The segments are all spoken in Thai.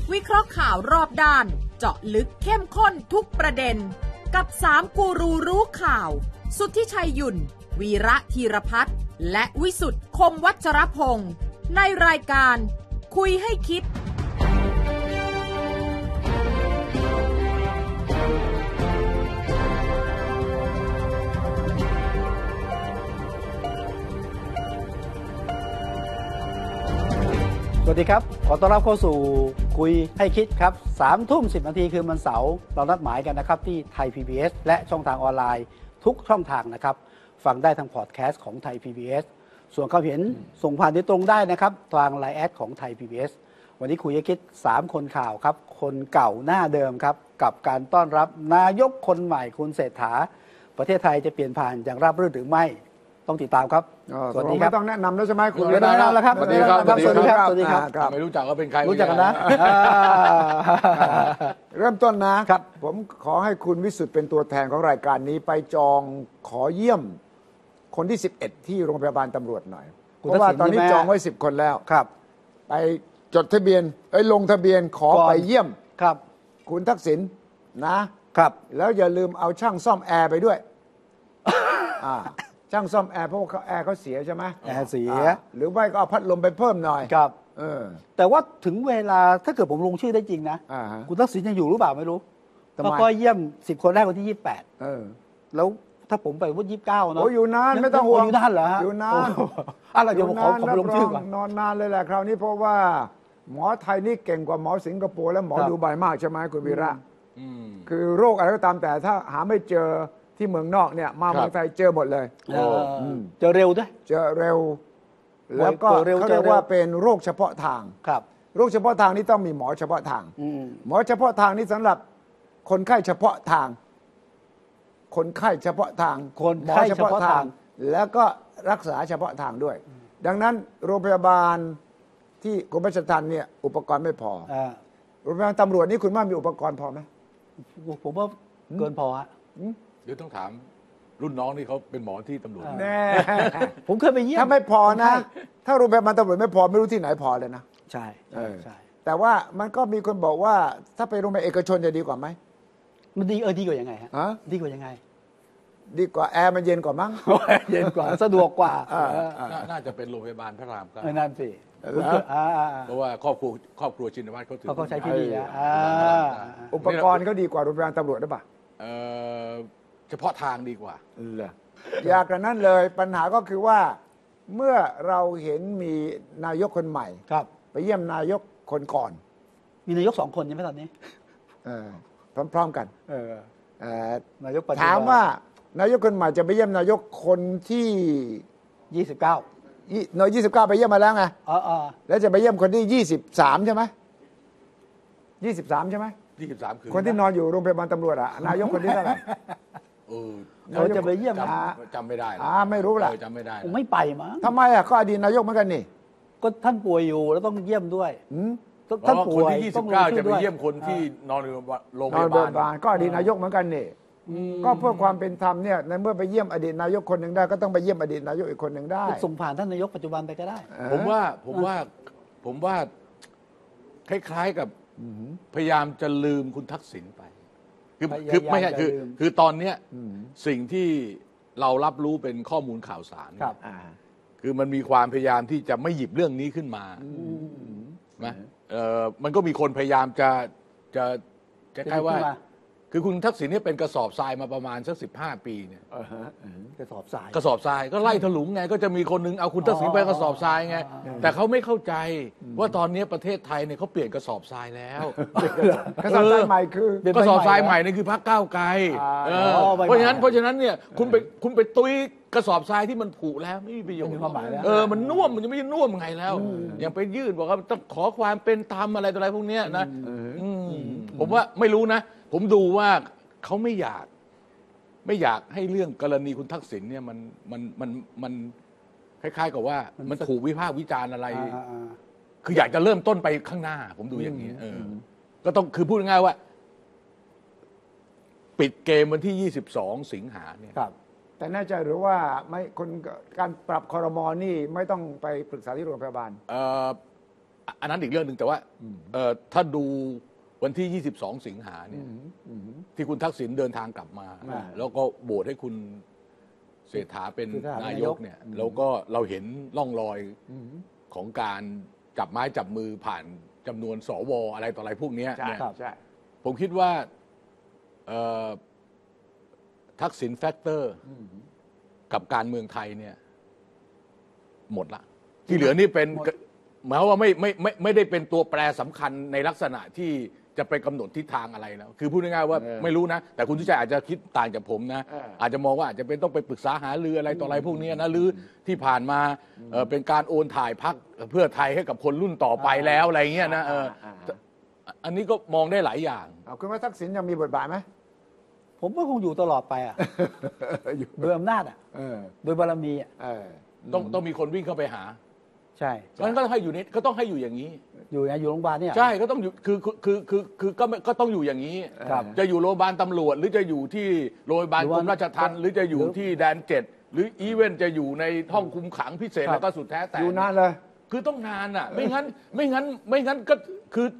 วิเคราะห์ข่าวรอบด้านเจาะลึกเข้มข้นทุกประเด็นกับ3กูรูรู้ข่าวสุทธิชัยหยุ่นวีระธีรพัฒน์และวิสุทธ์คมวัชรพงศ์ในรายการคุยให้คิดสวัสดีครับขอต้อนรับเข้าสู่คุยให้คิดครับ3:10 น.คือวันเสาร์เรานัดหมายกันนะครับที่ไทย PBS และช่องทางออนไลน์ทุกช่องทางนะครับฟังได้ทางพอดแคสต์ของไทย PBS ส่วนความเห็นส่งผ่านโดยตรงได้นะครับทาง LINE แอดของไทย PBS วันนี้คุยให้คิด3คนข่าวครับคนเก่าหน้าเดิมครับกับการต้อนรับนายกคนใหม่คุณเศรษฐาประเทศไทยจะเปลี่ยนผ่านอย่างราบรื่นหรือไม่ต้องติดตามครับสวัสดีครับไม่ต้องแนะนำแล้วใช่ไหมคุณไม่ต้องแนะนำแล้วครับสวัสดีครับสวัสดีครับสวัสดีครับไม่รู้จักก็เป็นใครรู้จักกันนะเริ่มต้นนะครับผมขอให้คุณวิสุทธ์เป็นตัวแทนของรายการนี้ไปจองขอเยี่ยมคนที่11ที่โรงพยาบาลตำรวจหน่อยเพราะว่าตอนนี้จองไว้10 คนแล้วครับไปจดทะเบียนลงทะเบียนขอไปเยี่ยมครับคุณทักษิณนะครับแล้วอย่าลืมเอาช่างซ่อมแอร์ไปด้วยช่างซ่อมแอร์เพราะว่าแอร์เขาเสียใช่ไหมแอร์เสียหรือไม่ก็เอาพัดลมไปเพิ่มหน่อยครับแต่ว่าถึงเวลาถ้าเกิดผมลงชื่อได้จริงนะคุณทักษิณยังอยู่หรือเปล่าไม่รู้เขาก็เยี่ยม10 คนแรกวันที่28แล้วถ้าผมไปวันที่29เนาะโอ้อยู่นานไม่ต้องห่วงอยู่นานเหรอฮะอยู่นานเราเดี๋ยวขอลงชื่อก่อนนอนนานเลยแหละคราวนี้เพราะว่าหมอไทยนี่เก่งกว่าหมอสิงคโปร์และหมอดูไบมากใช่ไหมคุณวีระคือโรคอะไรก็ตามแต่ถ้าหาไม่เจอที่เมืองนอกเนี่ยมาเมืองไทยเจอหมดเลยเจอเร็วด้วยเจอเร็วแล้วก็เขาเรียกว่าเป็นโรคเฉพาะทางครับโรคเฉพาะทางนี้ต้องมีหมอเฉพาะทางหมอเฉพาะทางนี้สำหรับคนไข้เฉพาะทางคนไข้เฉพาะทางหมอเฉพาะทางแล้วก็รักษาเฉพาะทางด้วยดังนั้นโรงพยาบาลที่กรมราชทัณฑ์เนี่ยอุปกรณ์ไม่พอโรงพยาบาลตำรวจนี่คุณว่ามีอุปกรณ์พอไหมผมว่าเกินพอฮะเดี๋ยวต้องถามรุ่นน้องนี่เขาเป็นหมอที่ตำรวจแน่ผมเคยไปเยี่ยมถ้าไม่พอนะถ้าโรงพยาบาลตำรวจไม่พอไม่รู้ที่ไหนพอเลยนะใช่ใช่แต่ว่ามันก็มีคนบอกว่าถ้าไปโรงพยาบาลเอกชนจะดีกว่าไหมมันดีดีกว่ายังไงฮะดีกว่ายังไงดีกว่าแอร์มันเย็นกว่ามั้งเย็นกว่าสะดวกกว่าน่าจะเป็นโรงพยาบาลพระราม9 นั่นสิเพราะว่าครอบครัวชินวัตรเขาถือเขาใช้ที่นี่นะอุปกรณ์เขาดีกว่าโรงพยาบาลตำรวจหรือเปล่าเฉพาะทางดีกว่าอยากกันนั้นเลยปัญหาก็คือว่าเมื่อเราเห็นมีนายกคนใหม่ไปเยี่ยมนายกคนก่อนมีนายก2 คนใช่ไหมตอนนี้พร้อมๆกันนายกถามว่านายกคนใหม่จะไปเยี่ยมนายกคนที่29ไปเยี่ยมมาแล้วไงแล้วจะไปเยี่ยมคนที่23ใช่ไหม23ใช่ไหม 23คือคนที่นอนอยู่โรงพยาบาลตำรวจนายกคนที่เท่าไหร่เราจะไปเยี่ยมจำไม่ได้ไม่รู้แหละจำไม่ได้ผมไม่ไปมั้งทำไมก็อดีตนายกเหมือนกันนี่ก็ท่านป่วยอยู่แล้วต้องเยี่ยมด้วยท่านป่วยที่29จะไปเยี่ยมคนที่นอนอยู่โรงพยาบาลก็อดีตนายกเหมือนกันนี่ก็เพื่อความเป็นธรรมเนี่ยในเมื่อไปเยี่ยมอดีตนายกคนหนึ่งได้ก็ต้องไปเยี่ยมอดีตนายกอีกคนหนึ่งได้ส่งผ่านท่านนายกปัจจุบันไปก็ได้ผมว่าคล้ายๆกับพยายามจะลืมคุณทักษิณไปคือไม่ใช่คือตอนเนี้ยสิ่งที่เรารับรู้เป็นข้อมูลข่าวสารคือมันมีความพยายามที่จะไม่หยิบเรื่องนี้ขึ้นมานะมันก็มีคนพยายามจะคล้ายๆว่าคือคุณทักษิณเนี่ยเป็นกระสอบทรายมาประมาณสัก15 ปีเนี่ยกระสอบทรายก็ไล่ถลุงไงก็จะมีคนนึงเอาคุณทักษิณไปกระสอบทรายไงแต่เขาไม่เข้าใจว่าตอนนี้ประเทศไทยเนี่ยเขาเปลี่ยนกระสอบทรายแล้วกระสอบทรายใหม่คือกระสอบทรายใหม่นี่คือพรรคก้าวไกลเพราะฉะนั้นเนี่ยคุณไปตุ้ยกระสอบทรายที่มันผุแล้วไม่มีประโยชน์มันน่วมมันจะไม่ใช่น่วมไงแล้วยังไปยื่นบอกว่าต้องขอความเป็นธรรมอะไรต่ออะไรพวกนี้นะผมว่าไม่รู้นะผมดูว่าเขาไม่อยากให้เรื่องกรณีคุณทักษิณเนี่ยมันคล้ายๆกับว่ามันถูกวิพากษ์วิจารณ์อะไรคืออยากจะเริ่มต้นไปข้างหน้าผมดูอย่างนี้ก็ต้องคือพูดง่ายๆว่าปิดเกมวันที่22 สิงหาเนี่ยแต่แน่ใจหรือว่าไม่การปรับครม.นี่ไม่ต้องไปปรึกษาที่โรงพยาบาลอันนั้นอีกเรื่องหนึ่งแต่ว่าถ้าดูวันที่ 22 สิงหาเนี่ยที่คุณทักษิณเดินทางกลับมา แล้วก็โหวตให้คุณเศรษฐาเป็นนายกเนี่ยแล้วก็เราเห็นร่องรอยของการจับไม้จับมือผ่านจำนวนสวอะไรต่ออะไรพวกนี้เนี่ยผมคิดว่าทักษิณแฟกเตอร์กับการเมืองไทยเนี่ยหมดละที่เหลือนี่เป็นหมายว่าไม่ได้เป็นตัวแปรสำคัญในลักษณะที่จะไปกำหนดทิศทางอะไรแล้วคือพูดง่ายๆว่าไม่รู้นะแต่คุณสุชัยอาจจะคิดต่างจากผมนะอาจจะมองว่าอาจจะเป็นต้องไปปรึกษาหารืออะไรต่ออะไรพวกนี้นะหรือที่ผ่านมาเป็นการโอนถ่ายพรรคเพื่อไทยให้กับคนรุ่นต่อไปแล้วอะไรเงี้ยนะอันนี้ก็มองได้หลายอย่างคุณว่าทักษิณยังมีบทบาทไหมผมว่าคงอยู่ตลอดไปโดยอำนาจโดยบารมีต้องมีคนวิ่งเข้าไปหาใช่งั้นก็ให้อยู่นี้ก็ต้องให้อยู่อย่างนี้อยู่โรงพยาบาลเนี่ยใช่ก็ต้องอยู่คือก็ต้องอยู่อย่างนี้จะอยู่โรงพยาบาลตำรวจหรือจะอยู่ที่โรงพยาบาลกรมราชทัณฑ์หรือจะอยู่ที่แดน7หรืออีเวนต์จะอยู่ในห้องคุมขังพิเศษแล้วก็สุดแท้แต่อยู่นานเลยคือต้องนานอ่ะไม่งั้นก็คือ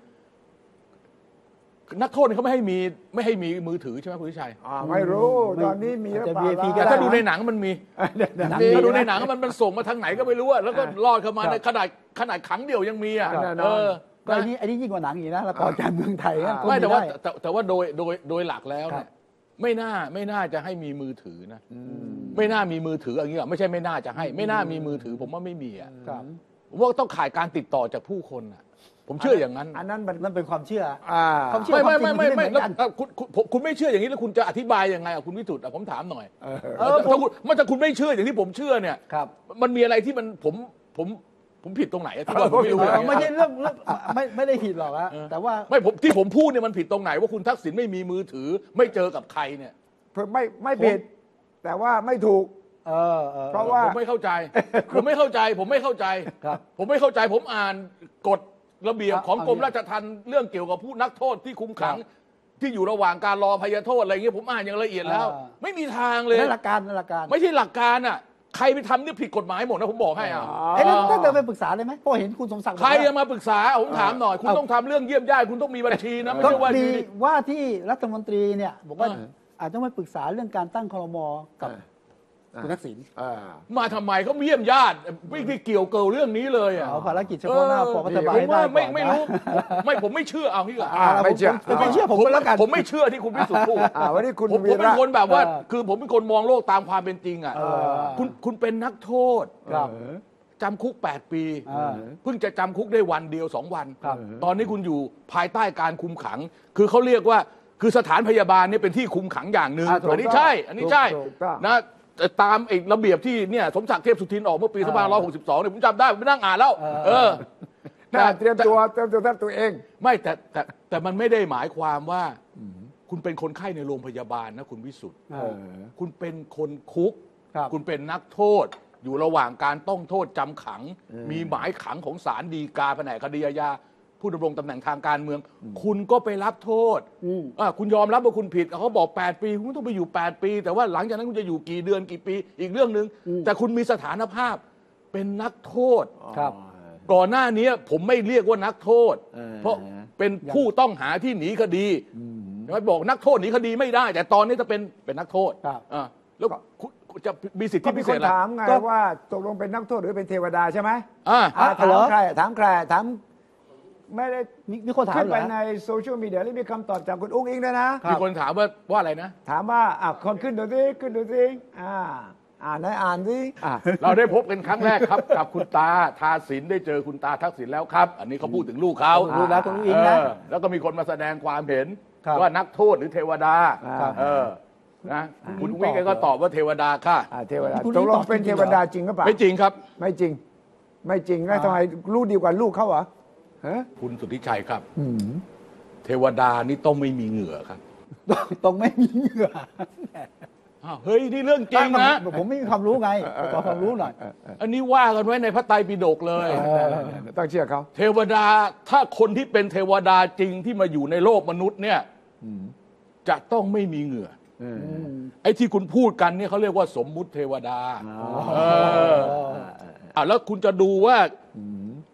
นักโทษเขาไม่ให้มีมือถือใช่ไหมคุณวิชัยไม่รู้ตอนนี้มีหรือเปล่าถ้าดูในหนังมันมีถ้าดูในหนังมันส่งมาทางไหนก็ไม่รู้แล้วก็รอดเข้ามาในขนาดขังเดียวยังมีก็อันนี้ยิ่งกว่าหนังอีกนะละครการเมืองไทยไม่แต่ว่าโดยหลักแล้วเนี่ยไม่น่าจะให้มีมือถือนะไม่น่ามีมือถืออย่างนี้ไม่ใช่ไม่น่าจะให้ไม่น่ามีมือถือผมว่าไม่มีผมว่าต้องขาดการติดต่อจากผู้คนผมเชื่ออย่างนั้นอันนั้นมันเป็นความเชื่อไม่คุณไม่เชื่ออย่างนี้แล้วคุณจะอธิบายยังไงคุณวิสุทธิ์ผมถามหน่อยถ้าคุณไม่เชื่ออย่างที่ผมเชื่อเนี่ยมันมีอะไรที่มันผมผิดตรงไหนที่ว่าผมไม่รู้ไม่ใช่เรื่องไม่ได้ผิดหรอกแต่ว่าไม่ที่ผมพูดเนี่ยมันผิดตรงไหนว่าคุณทักษิณไม่มีมือถือไม่เจอกับใครเนี่ยไม่ผิดแต่ว่าไม่ถูกเพราะว่าผมไม่เข้าใจผมไม่เข้าใจผมอ่านกฎระเบียบของกรมราชทัณฑ์เรื่องเกี่ยวกับผู้นักโทษที่คุมขังที่อยู่ระหว่างการรออภัยโทษอะไรเงี้ยผมอ่านอย่างละเอียดแล้วไม่มีทางเลยหลักการไม่ใช่หลักการใครไปทำนี่ผิดกฎหมายหมดนะผมบอกให้แล้วต้องเดินไปปรึกษาเลยไหมเพราะเห็นคุณสมศักดิ์ใครจะมาปรึกษาผมถามหน่อยคุณต้องทำเรื่องเยี่ยมญาติคุณต้องมีบัญชีนะไม่ใช่ว่าที่รัฐมนตรีเนี่ยบอกว่าอาจจะมาปรึกษาเรื่องการตั้งครม.กับคุณทักษิณมาทำไมเขาเยี่ยมญาติไม่ได้เกี่ยวเกี่ยวเรื่องนี้เลยภารกิจเฉพาะหน้าของรัฐบาลไม่รู้ผมไม่เชื่อเอาที่ก่อนไม่เชื่อผมแล้วกันผมไม่เชื่อที่คุณพิสุทธิ์พูดวันนี้คุณผมเป็นคนแบบว่าคือผมเป็นคนมองโลกตามความเป็นจริงคุณเป็นนักโทษจำคุก8 ปีเพิ่งจะจำคุกได้วันเดียว2 วันตอนนี้คุณอยู่ภายใต้การคุมขังคือเขาเรียกว่าคือสถานพยาบาลนี่เป็นที่คุมขังอย่างหนึ่งอันนี้ใช่นะตามอีกระเบียบที่เนี่ยสมศักดิ์เทพสุทินออกเมื่อปี2562เนี่ยผมจำได้ผมนั่งอ่านแล้วเตรียมตัวตัวเองไม่แต่มันไม่ได้หมายความว่าคุณเป็นคนไข้ในโรงพยาบาลนะคุณวิสุทธิ์คุณเป็นคนคุกคุณเป็นนักโทษอยู่ระหว่างการต้องโทษจำขังมีหมายขังของศาลฎีกาแผนกคดีอาญาผู้ดำรงตำแหน่งทางการเมืองคุณก็ไปรับโทษคุณยอมรับว่าคุณผิดเขาบอก8 ปีคุณต้องไปอยู่8 ปีแต่ว่าหลังจากนั้นคุณจะอยู่กี่เดือนกี่ปีอีกเรื่องนึงแต่คุณมีสถานภาพเป็นนักโทษก่อนหน้านี้ผมไม่เรียกว่านักโทษเพราะเป็นผู้ต้องหาที่หนีคดีไม่บอกนักโทษหนีคดีไม่ได้แต่ตอนนี้จะเป็นนักโทษแล้วจะมีสิทธิพิเศษถามไงว่าตกลงเป็นนักโทษหรือเป็นเทวดาใช่ไหมถามใครถามไม่ได้มีคนถามขึ้นไปในโซเชียลมีเดียแล้วมีคำตอบจากคุณอุ้งอิงด้วยนะมีคนถามว่าอะไรนะถามว่าคนขึ้นดูสิอ่านสิเราได้พบกันครั้งแรกครับกับคุณตาทาสินได้เจอคุณตาทักษิณแล้วครับอันนี้เขาพูดถึงลูกเขารู้แล้วคุณอุ้งอิงนะแล้วก็มีคนมาแสดงความเห็นว่านักโทษหรือเทวดานะคุณอุ้งอิงก็ตอบว่าเทวดาค่ะเทวดาตกลงเป็นเทวดาจริงหรือเปล่าไม่จริงครับไม่จริงแล้วทำไมรู้ดีกว่าลูกเขาเหรอคุณสุทธิชัยครับเทวดานี่ต้องไม่มีเหงื่อครับต้องไม่มีเหงื่อเฮ้ยนี่เรื่องจริงนะผมไม่มีความรู้ไงขอความรู้หน่อยอันนี้ว่ากันไว้ในพระไตรปิฎกเลยต้องเชื่อเขาเทวดาถ้าคนที่เป็นเทวดาจริงที่มาอยู่ในโลกมนุษย์เนี่ยจะต้องไม่มีเหงื่อไอ้ที่คุณพูดกันเนี่ยเขาเรียกว่าสมมุติเทวดาแล้วคุณจะดูว่าเท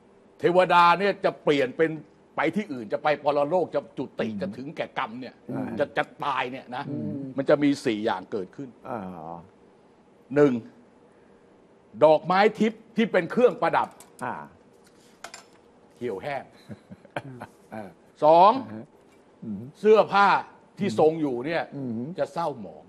ทวดาเนี่ยจะเปลี่ยนเป็นไปที่อื่นจะไปปรโลกจะจุติจะถึงแก่กรรมเนี่ยจะตายเนี่ยนะมันจะมี4 อย่างเกิดขึ้น1. ดอกไม้ทิพย์ที่เป็นเครื่องประดับเหี่ยวแห้ง 2. เสื้อผ้าที่ทรงอยู่เนี่ยจะเศร้าหมอง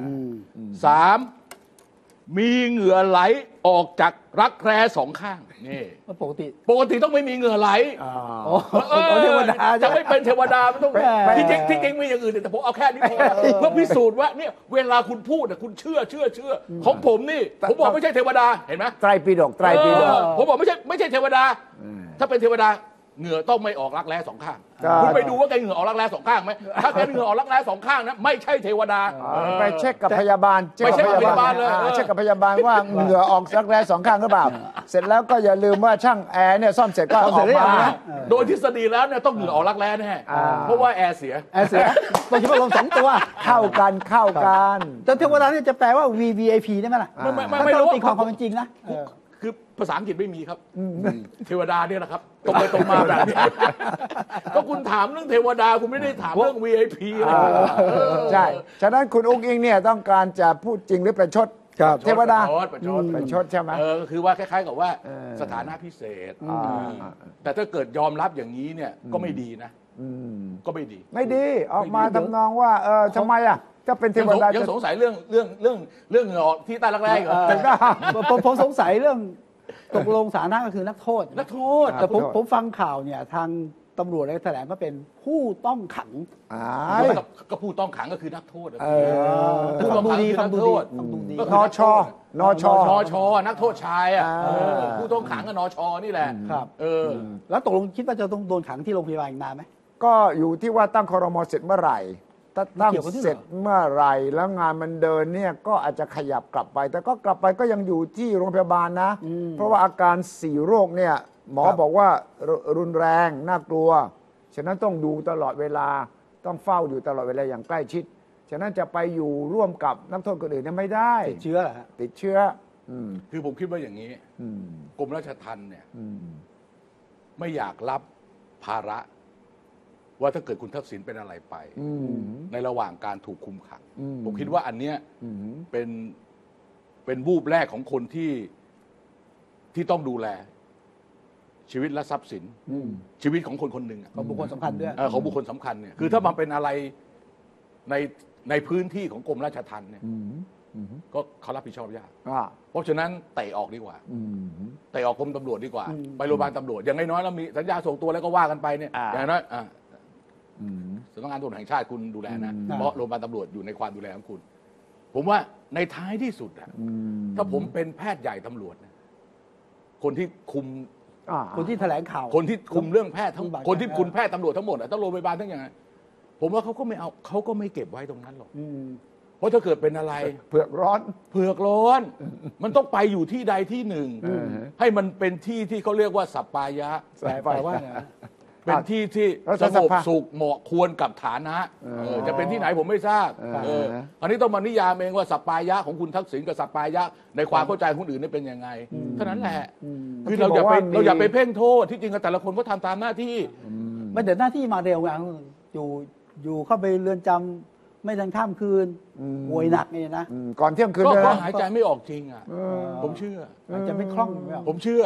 3. มีเหงื่อไหลออกจากรักแร้2 ข้างนี่ปกติต้องไม่มีเหงื่อไหลเทวดาจะไม่เป็นเทวดามันต้องที่จริงมีอย่างอื่นแต่ผมเอาแค่นี้พอเพื่อพิสูจน์ว่าเนี่ยเวลาคุณพูดคุณเชื่อของผมนี่ผมบอกไม่ใช่เทวดาเห็นไหมไตรปิฎกผมบอกไม่ใช่เทวดาถ้าเป็นเทวดาเหงื่อต้องไม่ออกรักแร้2 ข้างคุณไปดูว่าแกเหงื่อออกรักแร้2 ข้างไหมถ้าแกเหงื่อออกรักแร้2 ข้างนะไม่ใช่เทวดาไปเช็คกับพยาบาลไปเช็คกับพยาบาลเลยเช็คกับพยาบาลว่าเหงื่อออกรักแร้2 ข้างหรือเปล่าเสร็จแล้วก็อย่าลืมว่าช่างแอร์เนี่ยซ่อมเสร็จก็ออกมาโดยทฤษฎีแล้วเนี่ยต้องเหงื่อออกรักแร้แน่เพราะว่าแอร์เสียต้องคิดว่าลม2 ตัวเข้ากันแต่เทวดาเนี่ยจะแปลว่า VVIP ได้ไหมล่ะไม่รู้ตีความเป็นจริงนะคือภาษาอังกฤษไม่มีครับเทวดาเนี่ยนะครับตรงไปตรงมาแบบนี้ก็คุณถามเรื่องเทวดาคุณไม่ได้ถามเรื่อง VIP ใช่ฉะนั้นคุณอุ๊งอิงเนี่ยต้องการจะพูดจริงหรือประชดเทวดาประชดใช่ไหมก็คือว่าคล้ายๆกับว่าสถานะพิเศษแต่ถ้าเกิดยอมรับอย่างนี้เนี่ยก็ไม่ดีนะก็ไม่ดีออกมาทำนองว่าทำไมอ่ะจะเป็นเทวดายังสงสัยเรื่องเหงื่อออกที่ใต้รักแร้เหรอผมสงสัยเรื่องตกลงสถานะก็คือนักโทษแต่ผมฟังข่าวเนี่ยทางตำรวจได้แถลงว่าเป็นผู้ต้องขังก็ผู้ต้องขังก็คือนักโทษผู้ต้องขังคือนักโทษนชนักโทษชายผู้ต้องขังกับนชนี่แหละครับแล้วตกลงคิดว่าจะต้องโดนขังที่โรงพยาบาลอีกนานไหมก็อยู่ที่ว่าตั้งครม.เสร็จเมื่อไหร่ตั้งเสร็จเมื่อไหร่แล้วงานมันเดินเนี่ยก็อาจจะขยับกลับไปแต่ก็กลับไปก็ยังอยู่ที่โรงพยาบาลนะเพราะว่าอาการ4 โรคเนี่ยหมอบอกว่ารุนแรงน่ากลัวฉะนั้นต้องดูตลอดเวลาต้องเฝ้าอยู่ตลอดเวลาอย่างใกล้ชิดฉะนั้นจะไปอยู่ร่วมกับนักโทษคนอื่นเนี่ยไม่ได้ติดเชื้อติดเชื้อคือผมคิดว่าอย่างนี้กรมราชทัณฑ์เนี่ยไม่อยากรับภาระว่าถ้าเกิดคุณทักษิณเป็นอะไรไปในระหว่างการถูกคุมขังผมคิดว่าอันเนี้ยเป็นวูบแรกของคนที่ต้องดูแลชีวิตและทรัพย์สินชีวิตของคนคนหนึ่งของบุคคลสำคัญด้วยของบุคคลสำคัญเนี่ยคือถ้ามันเป็นอะไรในพื้นที่ของกรมราชทัณฑ์เนี่ยก็เขารับผิดชอบยากเพราะฉะนั้นเตะออกดีกว่าเตะออกกรมตำรวจดีกว่าไปโรงพยาบาลตำรวจอย่างน้อยเรามีสัญญาส่งตัวแล้วก็ว่ากันไปเนี่ยอย่างน้อยสำนักงานตำรวจแห่งชาติคุณดูแลนะเพราะโรงพยาบาลตำรวจอยู่ในความดูแลของคุณผมว่าในท้ายที่สุดถ้าผมเป็นแพทย์ใหญ่ตำรวจคนที่คุมคนที่แถลงข่าวคนที่คุมเรื่องแพทย์ทั้งคนที่คุมแพทย์ตำรวจทั้งหมดทั้งโรงพยาบาลทั้งอย่างไรผมว่าเขาก็ไม่เอาเขาก็ไม่เก็บไว้ตรงนั้นหรอกเพราะถ้าเกิดเป็นอะไรเผือกร้อนมันต้องไปอยู่ที่ใดที่หนึ่งให้มันเป็นที่ที่เขาเรียกว่าสัปปายะแปลว่าเป็นที่ที่สงบสุขเหมาะควรกับฐานะจะเป็นที่ไหนผมไม่ทราบอันนี้ต้องมานิยามเองว่าสัปปายะของคุณทักษิณกับสัปปายะในความเข้าใจคนอื่นนี่เป็นยังไงเท่านั้นแหละคือเราอย่าไปเพ่งโทษที่จริงแต่ละคนก็ทำตามหน้าที่ไม่เดินหน้าที่มาเร็วไงอยู่เข้าไปเรือนจำไม่ทันข้ามคืนป่วยหนักนี่นะก่อนเที่ยงคืนก็หายใจไม่ออกจริงผมเชื่อหายใจไม่คล่องผมเชื่อ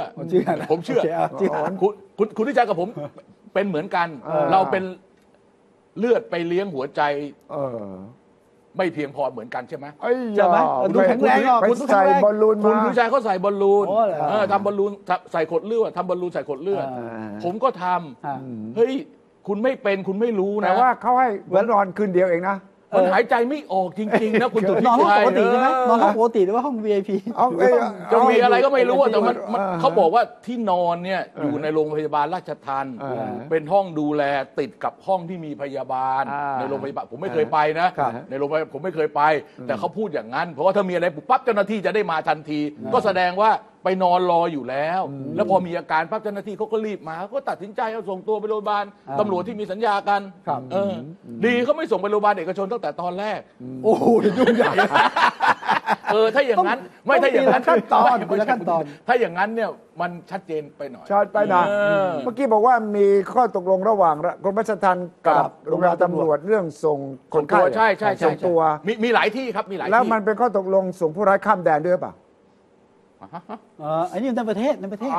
คุณที่ใจกับผมเป็นเหมือนกันเราเป็นเลือดไปเลี้ยงหัวใจไม่เพียงพอเหมือนกันใช่ไหมใช่ไหมดูแข็งแรงคุณใส่บอลลูนคุณผู้ชายเขาใส่บอลลูนทำบอลลูนใส่ขดเลือดทำบอลลูนใส่ขดเลือดผมก็ทำเฮ้ยคุณไม่เป็นคุณไม่รู้นะแต่ว่าเขาให้นอนคืนเดียวเองนะมันหายใจไม่ออกจริงๆนะคุณสุทธิชัยนอนห้องปกติใช่ไหมนอนห้องปกติหรือว่าห้อง VIP จะมีอะไรก็ไม่รู้แต่มันเขาบอกว่าที่นอนเนี่ยอยู่ในโรงพยาบาลราชทัณฑ์เป็นห้องดูแลติดกับห้องที่มีพยาบาลในโรงพยาบาลผมไม่เคยไปนะในโรงพยาบาลผมไม่เคยไปแต่เขาพูดอย่างนั้นเพราะว่าถ้ามีอะไรปุ๊บปั๊บเจ้าหน้าที่จะได้มาทันทีก็แสดงว่าไปนอนรออยู่แล้ว แล้วพอมีอาการปั๊บเจ้าหน้าที่เขาก็รีบมาเขาก็ตัดสินใจเอาส่งตัวไปโรงพยาบาลตำรวจที่มีสัญญากันดีเขาไม่ส่งไปโรงพยาบาลเอกชนตั้งแต่ตอนแรกโอ้โหยุ่งใหญ่ถ้าอย่างนั้นไม่ถ้าอย่างนั้นขั้นตอนถ้าอย่างนั้นเนี่ยมันชัดเจนไปหน่อยชัดไปหน่อยเมื่อกี้บอกว่ามีข้อตกลงระหว่างกรมราชทัณฑ์กับโรงพยาบาลตำรวจเรื่องส่งคนไข้ใช่ส่งตัวมีหลายที่ครับมีหลายที่แล้วมันเป็นข้อตกลงส่งผู้ร้ายข้ามแดนด้วยป่ะอันนี้ในประเทศ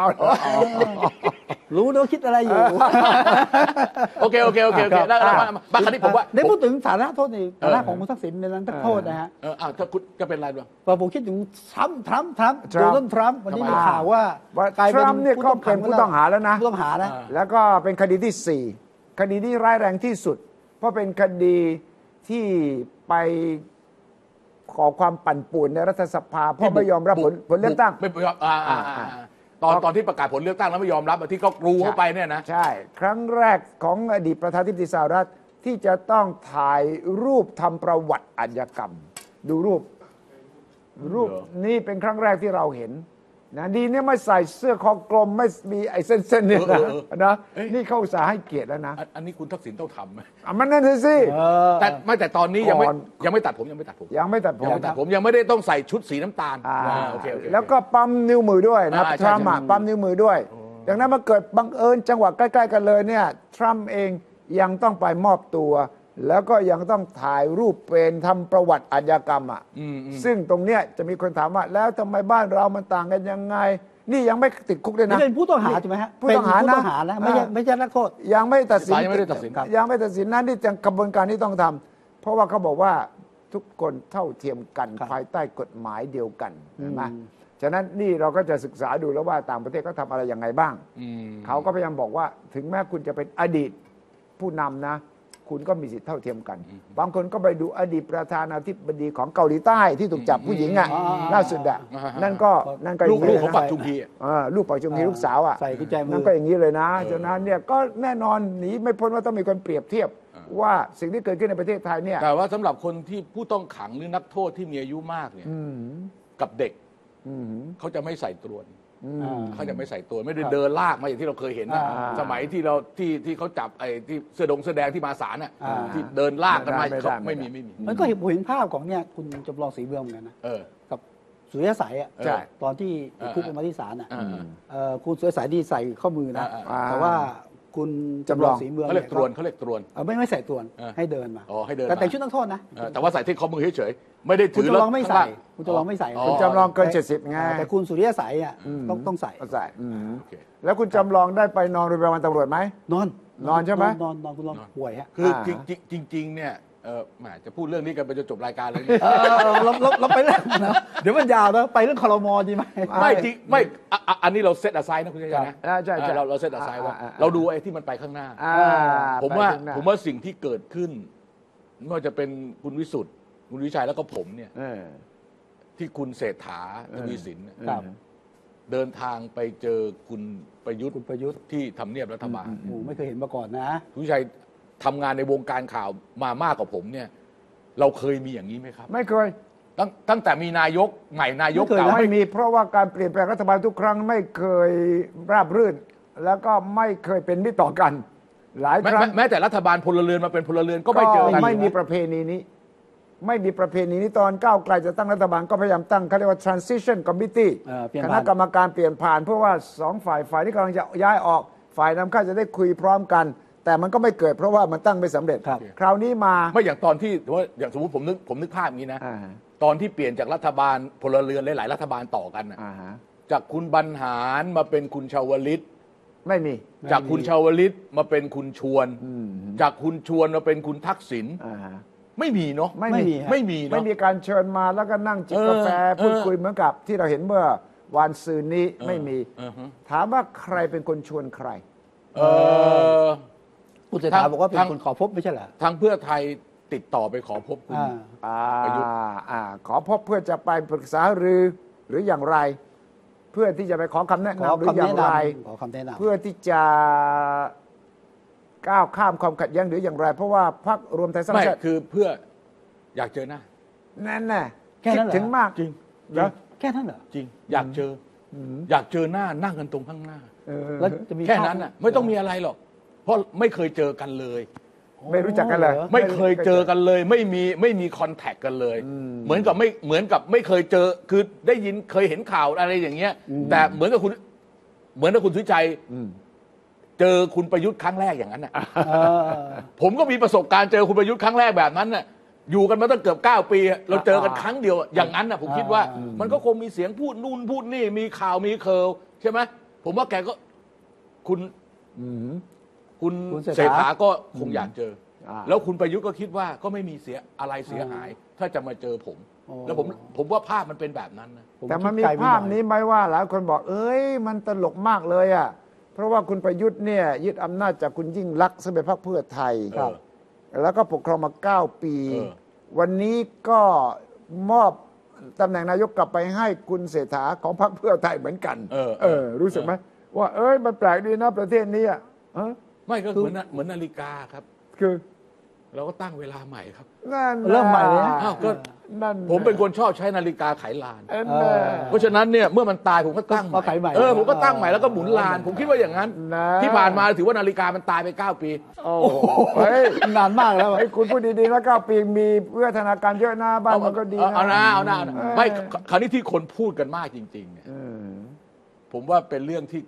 รู้แล้วคิดอะไรอยู่โอเคแล้วบางครั้งที่ผมว่าได้พูดถึงฐานะโทษในฐานะของคุณทักษิณในนั้นโทษนะฮะถ้าคุณจะเป็นอะไรบ้างผมคิดถึงทรัมป์โดนัลด์ทรัมป์วันนี้มีข่าวว่าทรัมป์เนี่ยก็เป็นผู้ต้องหาแล้วนะผู้ต้องหานะแล้วก็เป็นคดีที่4คดีที่ร้ายแรงที่สุดเพราะเป็นคดีที่ไปขอความปั่นป่วนในรัฐสภาเพราะไม่ยอมรับผลเลือกตั้งไม่ยอมตอนที่ประกาศผลเลือกตั้งแล้วไม่ยอมรับที่เขากรูเข้าไปเนี่ยนะใช่ครั้งแรกของอดีตประธานาธิบดีสหรัฐที่จะต้องถ่ายรูปทำประวัติอาชญากรรมดูรูปนี่เป็นครั้งแรกที่เราเห็นนะดีเนี่ยไม่ใส่เสื้อคอกลมไม่มีไอ้เส้นๆเนี่ยนะนี่เขาอุตส่าห์ให้เกียรติแล้วนะอันนี้คุณทักษิณต้องทำไหมมันนั่นสิแต่ตอนนี้ยังไม่ตัดผมยังไม่ตัดผมยังไม่ได้ต้องใส่ชุดสีน้ำตาลโอเคแล้วก็ปั๊มนิ้วมือด้วยนะทรัมป์ปั๊มนิ้วมือด้วยดังนั้นมาเกิดบังเอิญจังหวะใกล้ๆกันเลยเนี่ยทรัมป์เองยังต้องไปมอบตัวแล้วก็ยังต้องถ่ายรูปเป็นทำประวัติอาชญากรรมซึ่งตรงเนี้ยจะมีคนถามว่าแล้วทำไมบ้านเรามันต่างกันยังไงนี่ยังไม่ติดคุกเลยนะเป็นผู้ต้องหาใช่ไหมฮะผู้ต้องหานะไม่ใช่นักโทษยังไม่ตัดสินนั่นที่กระบวนการที่ต้องทำเพราะว่าเขาบอกว่าทุกคนเท่าเทียมกันภายใต้กฎหมายเดียวกันใช่ไหมฉะนั้นนี่เราก็จะศึกษาดูแล้วว่าต่างประเทศเขาทำอะไรยังไงบ้างเขาก็พยายามบอกว่าถึงแม้คุณจะเป็นอดีตผู้นำนะคุณก็มีสิทธิเท่าเทียมกันบางคนก็ไปดูอดีตประธานาธิบดีของเกาหลีใต้ที่ถูกจับผู้หญิงล่าสุดนั่นก็ลูกของปักจุงฮีลูกปักจุงฮีลูกสาวใส่กุญแจมือนั่นก็อย่างนี้เลยนะฉะนั้นเนี่ยก็แน่นอนหนีไม่พ้นว่าต้องมีคนเปรียบเทียบว่าสิ่งที่เกิดขึ้นในประเทศไทยเนี่ยแต่ว่าสำหรับคนที่ผู้ต้องขังหรือนักโทษที่มีอายุมากเนี่ยกับเด็กเขาจะไม่ใส่ตรวนเขาจะไม่ใส่ตัวไม่ได้เดินลากมาอย่างที่เราเคยเห็นนะสมัยที่เราที่เขาจับไอ้ที่เสื้อแดงที่มาศาลน่ะที่เดินลากกันมาไม่มีมันก็เห็นภาพของเนี่ยคุณจำลองศรีเมืองเหมือนกันนะกับสุริยสัยอ่ะตอนที่คุกมาที่ศาลอ่ะคุณสุริยสัยที่ใส่ข้อมือนะแต่ว่าคุณจำลองศรีเมืองเขาเรียกตรวนไม่ใส่ตรวนให้เดินมาให้เดินแต่ชุดนักโทษนะแต่ว่าใส่ที่ข้อมือเฉยๆไม่ได้ถือแล้วไม่ใส่คุณจำลองไม่ใส่คุณจำลองเกิน70ไงแต่คุณสุริยสัยอ่ะต้องใส่แล้วคุณจำลองได้ไปนอนโรงพยาบาลตำรวจไหมนอนใช่ไหมนอนคุณลองป่วยฮะคือจริงๆเนี่ยแหมจะพูดเรื่องนี้กันไปจนจบรายการเลยเราไปเรื่องนะเดี๋ยวมันยาวนะไปเรื่องครม.ดีไหมไม่จริงไม่อันนี้เราเซตอะไซด์นะคุณชัยนะใช่เราเซตอะไซด์ว่าเราดูไอ้ที่มันไปข้างหน้าผมว่าสิ่งที่เกิดขึ้นไม่ว่าจะเป็นคุณวิสุทธิ์คุณวิชัยแล้วก็ผมเนี่ยที่คุณเศรษฐาทวีสินเดินทางไปเจอคุณประยุทธ์ที่ทำเนียบรัฐบาลไม่เคยเห็นมาก่อนนะคุณวิชัยทำงานในวงการข่าวมามากกว่าผมเนี่ยเราเคยมีอย่างนี้ไหมครับไม่เคยตั้งแต่มีนายกใหม่นายกเก่าไม่มีเพราะว่าการเปลี่ยนแปลงรัฐบาลทุกครั้งไม่เคยราบรื่นแล้วก็ไม่เคยเป็นมิตรต่อกันหลายครั้งแม้แต่รัฐบาลพลเรือนมาเป็นพลเรือนก็ไม่เจอกันไม่มีประเพณีนี้ตอนก้าวไกลจะตั้งรัฐบาลก็พยายามตั้งเขาเรียกว่า transition committee คณะกรรมการเปลี่ยนผ่านเพื่อว่า2ฝ่ายที่กำลังจะย้ายออกฝ่ายนำเข้าจะได้คุยพร้อมกันแต่มันก็ไม่เกิดเพราะว่ามันตั้งไม่สำเร็จคราวนี้มาไม่อย่างตอนที่อย่างสมมติผมนึกภาพอย่างนี้นะตอนที่เปลี่ยนจากรัฐบาลพลเรือนหลายๆรัฐบาลต่อกันจากคุณบรรหารมาเป็นคุณชวลิตไม่มีจากคุณชวลิตมาเป็นคุณชวนจากคุณชวนมาเป็นคุณทักษิณไม่มีเนาะไม่มีการเชิญมาแล้วก็นั่งจิบกาแฟพูดคุยเหมือนกับที่เราเห็นเมื่อวันซืนนี้ไม่มีถามว่าใครเป็นคนชวนใครคุณเศรษฐาบอกว่าเป็นคนขอพบไม่ใช่เหรอทางเพื่อไทยติดต่อไปขอพบคุณประยุทธ์ขอพบเพื่อจะไปปรึกษาหรืออย่างไรเพื่อที่จะไปขอคำแนะนำหรืออย่างไรเพื่อที่จะก้าวข้ามความขัดแย้งหรืออย่างไรเพราะว่าพรรครวมไทยสร้างชาติคือเพื่ออยากเจอหน้านั่นแน่คิดถึงมากจริงแค่นั้นเหรอจริงอยากเจออยากเจอหน้านั่งกันตรงข้างหน้าแล้วจะมีแค่นั้นน่ะไม่ต้องมีอะไรหรอกเพราะไม่เคยเจอกันเลยไม่รู้จักกันเลยไม่เคยเจอกันเลยไม่มีคอนแทคกันเลยเหมือนกับไม่เคยเจอคือได้ยินเคยเห็นข่าวอะไรอย่างเงี้ยแต่เหมือนกับคุณสุวิชัยเจอคุณประยุทธ์ครั้งแรกอย่างนั้นน่ะผมก็มีประสบการณ์เจอคุณประยุทธ์ครั้งแรกแบบนั้นน่ะอยู่กันมาตั้งเกือบ9 ปีเราเจอกันครั้งเดียวอย่างนั้นน่ะผมคิดว่ามันก็คงมีเสียงพูดนู่นพูดนี่มีข่าวมีเคิร์ลใช่ไหมผมว่าแกก็คุณเศรษฐาก็คงอยากเจอแล้วคุณประยุทธ์ก็คิดว่าก็ไม่มีเสียอะไรเสียหายถ้าจะมาเจอผมแล้วผมว่าภาพมันเป็นแบบนั้นนะแต่มันมีภาพนี้ไหมว่าหลายคนบอกเอ้ยมันตลกมากเลยอ่ะเพราะว่าคุณประยุทธ์เนี่ยยึดอำนาจจากคุณยิ่งลักษณ์ซึ่งเป็นพรรคเพื่อไทยแล้วก็ปกครองมา9 ปีวันนี้ก็มอบตำแหน่งนายกกลับไปให้คุณเศรษฐาของพรรคเพื่อไทยเหมือนกันรู้สึกไหมว่าเอ้ยมันแปลกดีนะประเทศนี้อ่ะไม่ก็เหมือนนาฬิกาครับคือเราก็ตั้งเวลาใหม่ครับเริ่มใหม่เลยก็ผมเป็นคนชอบใช้นาฬิกาไขลานเพราะฉะนั้นเนี่ยเมื่อมันตายผมก็ตั้งใหม่ผมก็ตั้งใหม่แล้วก็หมุนลานผมคิดว่าอย่างนั้นที่ผ่านมาถือว่านาฬิกามันตายไป9 ปีโอ้โหนานมากแล้วไอ้คุณพูดดีๆแล้ว9 ปีมีวิวัฒนาการเยอะนะบ้านมันก็ดีนะเอาหน้าไม่คราวนี้ที่คนพูดกันมากจริงๆเนี่ยผมว่าเป็นเรื่องที่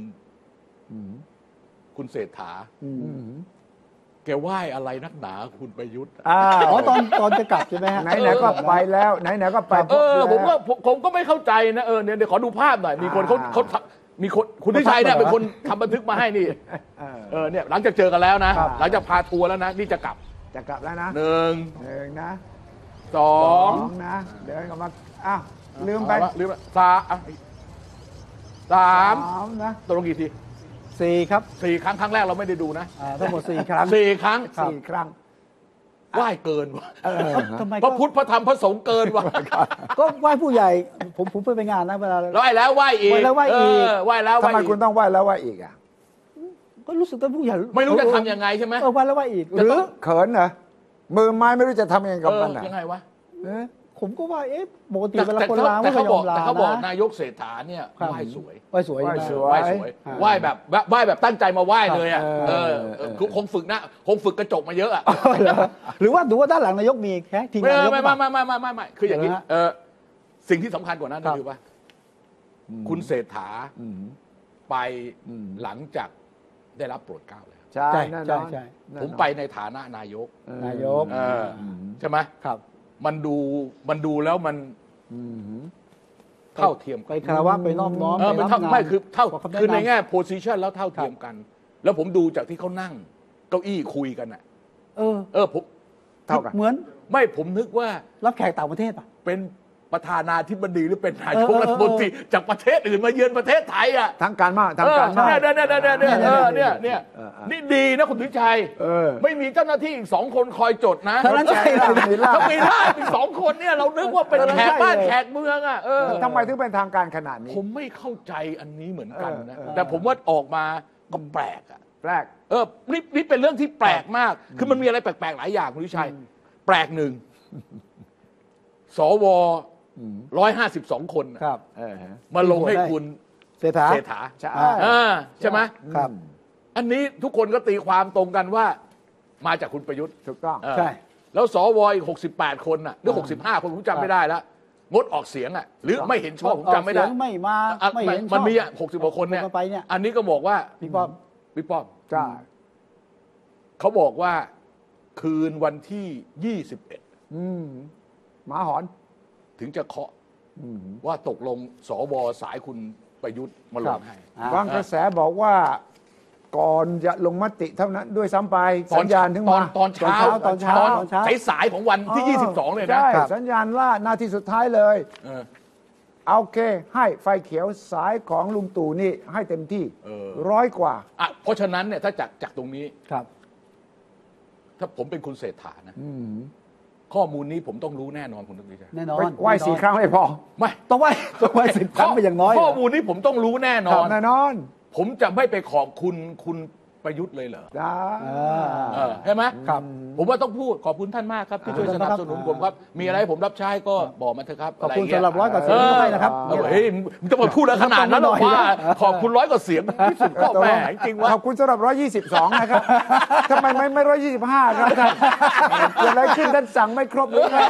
คุณเศรษฐาแกไหว้อะไรนักหนาคุณประยุทธ์ตอนจะกลับใช่ไหมฮะไหนๆก็ไปแล้วไหนๆก็ไปผมก็ไม่เข้าใจนะเนี่ยเดี๋ยวขอดูภาพหน่อยมีคนเขามีคนคุณทิชัยเนี่ยเป็นคนทำบันทึกมาให้นี่เนี่ยหลังจากเจอกันแล้วนะหลังจากพาทัวร์แล้วนะนี่จะกลับแล้วนะ1นะ2นะเดินกลับมาลืมไป3นะตกลงกี่ที 4 ครับ 4 ครั้งครั้งแรกเราไม่ได้ดูนะทั้งหมด4 ครั้ง 4 ครั้งไหว้เกินวะพระพุทธพระธรรมพระสงฆ์เกินวะก็ไหว้ผู้ใหญ่ผมไปงานนะเวลาไหว้แล้วไหว้อีกไหว้แล้วทำไมคุณต้องไหว้แล้วไหว้อีกอ่ะก็รู้สึกว่าผู้ใหญ่ไม่รู้จะทำยังไงใช่ไหมไหว้แล้วไหว้อีกหรือเขินเหรอมือไม้ไม่รู้จะทำยังไงกับมันยังไงวะผมก็ว่าปกติเวลาคนลาไม่ยอมลาเขาบอกนายกเศรษฐาเนี่ยไหว้สวยไหว้แบบตั้งใจมาไหว้เลยอ่ะคงฝึกกระจกมาเยอะอ่ะหรือว่าดูว่าด้านหลังนายกมีแค่ทีมนายกไม่คืออย่างนี้สิ่งที่สำคัญกว่านั้นก็คือว่าคุณเศรษฐาไปหลังจากได้รับโปรดเกล้าแล้วใช่ผมไปในฐานะนายกใช่ไหมครับมันดูแล้วมันเท่าเทียมไปคารวะไปน้อมน้อมไม่คือในแง่โพสิชันแล้วเท่าเทียมกันแล้วผมดูจากที่เขานั่งเก้าอี้คุยกันอ่ะผมเท่ากันเหมือนไม่ผมนึกว่ารับแขกต่างประเทศป่ะเป็นประธานาธิบดีหรือเป็นนายกรัฐมนตรีจากประเทศอื่นมาเยือนประเทศไทยอ่ะทั้งการมากเนี่ยนี่ดีนะคุณสุชัยไม่มีเจ้าหน้าที่อีก2 คนคอยจดนะถ้ามีล่าอีก2 คนเนี่ยเรานึกว่าเป็นแขกบ้านแขกเมืองอ่ะทำไมถึงเป็นทางการขนาดนี้ผมไม่เข้าใจอันนี้เหมือนกันนะแต่ผมว่าออกมาก็แปลกอ่ะแปลกนี่เป็นเรื่องที่แปลกมากคือมันมีอะไรแปลกๆหลายอย่างคุณสุชัยแปลกหนึ่งสว152 คนครับมาลงให้คุณเศรษฐาใช่ไหมครับอันนี้ทุกคนก็ตีความตรงกันว่ามาจากคุณประยุทธ์ถูกต้องใช่แล้วสวอีก68 คนน่ะหรือ65 คนผมจำไม่ได้แล้วงดออกเสียงอ่ะหรือไม่เห็นชอบผมจำไม่ได้ไม่มาไม่เห็นชอบมันมี60 กว่าคนเนี่ยอันนี้ก็บอกว่าพี่ป้อมใช่เขาบอกว่าคืนวันที่21 หมาหอนถึงจะเคาะว่าตกลงสวสายคุณประยุทธ์มาลงให้บางกระแสบอกว่าก่อนจะลงมติเท่านั้นด้วยซ้ำไปสัญญาณถึงมาตอนเช้าสายของวันที่22เลยนะสัญญาณล่านาทีสุดท้ายเลยโอเคให้ไฟเขียวสายของลุงตู่นี่ให้เต็มที่100 กว่าเพราะฉะนั้นเนี่ยถ้าจากตรงนี้ครับถ้าผมเป็นคุณเศรษฐานะข้อมูลนี้ผมต้องรู้แน่นอนคุณต้องรู้แน่นอนไหว้4 ครั้งไม่พอไม่ต้องไหว้10 ครั้งไปอย่างน้อยข้อมูลนี้ผมต้องรู้แน่นอนแน่นอนผมจะไม่ไปขอบคุณประยุทธ์เลยเหรอได้ใช่ไหมครับผมว่าต้องพูดขอบคุณท่านมากครับที่ช่วยสนับสนุนผมครับมีอะไรให้ผมรับใช้ก็บอกมาเถอะครับขอบคุณะไย่างสำหรับร้อยกว่าเสียงที่ให้นะครับเฮ้ยมึงจะมาพูดอะไรขนาดนั้นหรอว่าขอบคุณ100 กว่าเสียงที่สุดก็แหมจริงว่าขอบคุณสำหรับ122นะครับทำไมไม่125ครับท่านเกิดอะไรขึ้นท่านสั่งไม่ครบหรือไง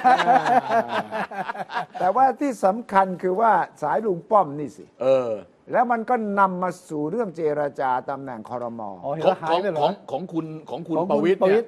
แต่ว่าที่สำคัญคือว่าสายลุงป้อมนี่สิแล้วมันก็นำมาสู่เรื่องเจรจาตำแหน่งครม. ของคุณประวิตรเนี่ย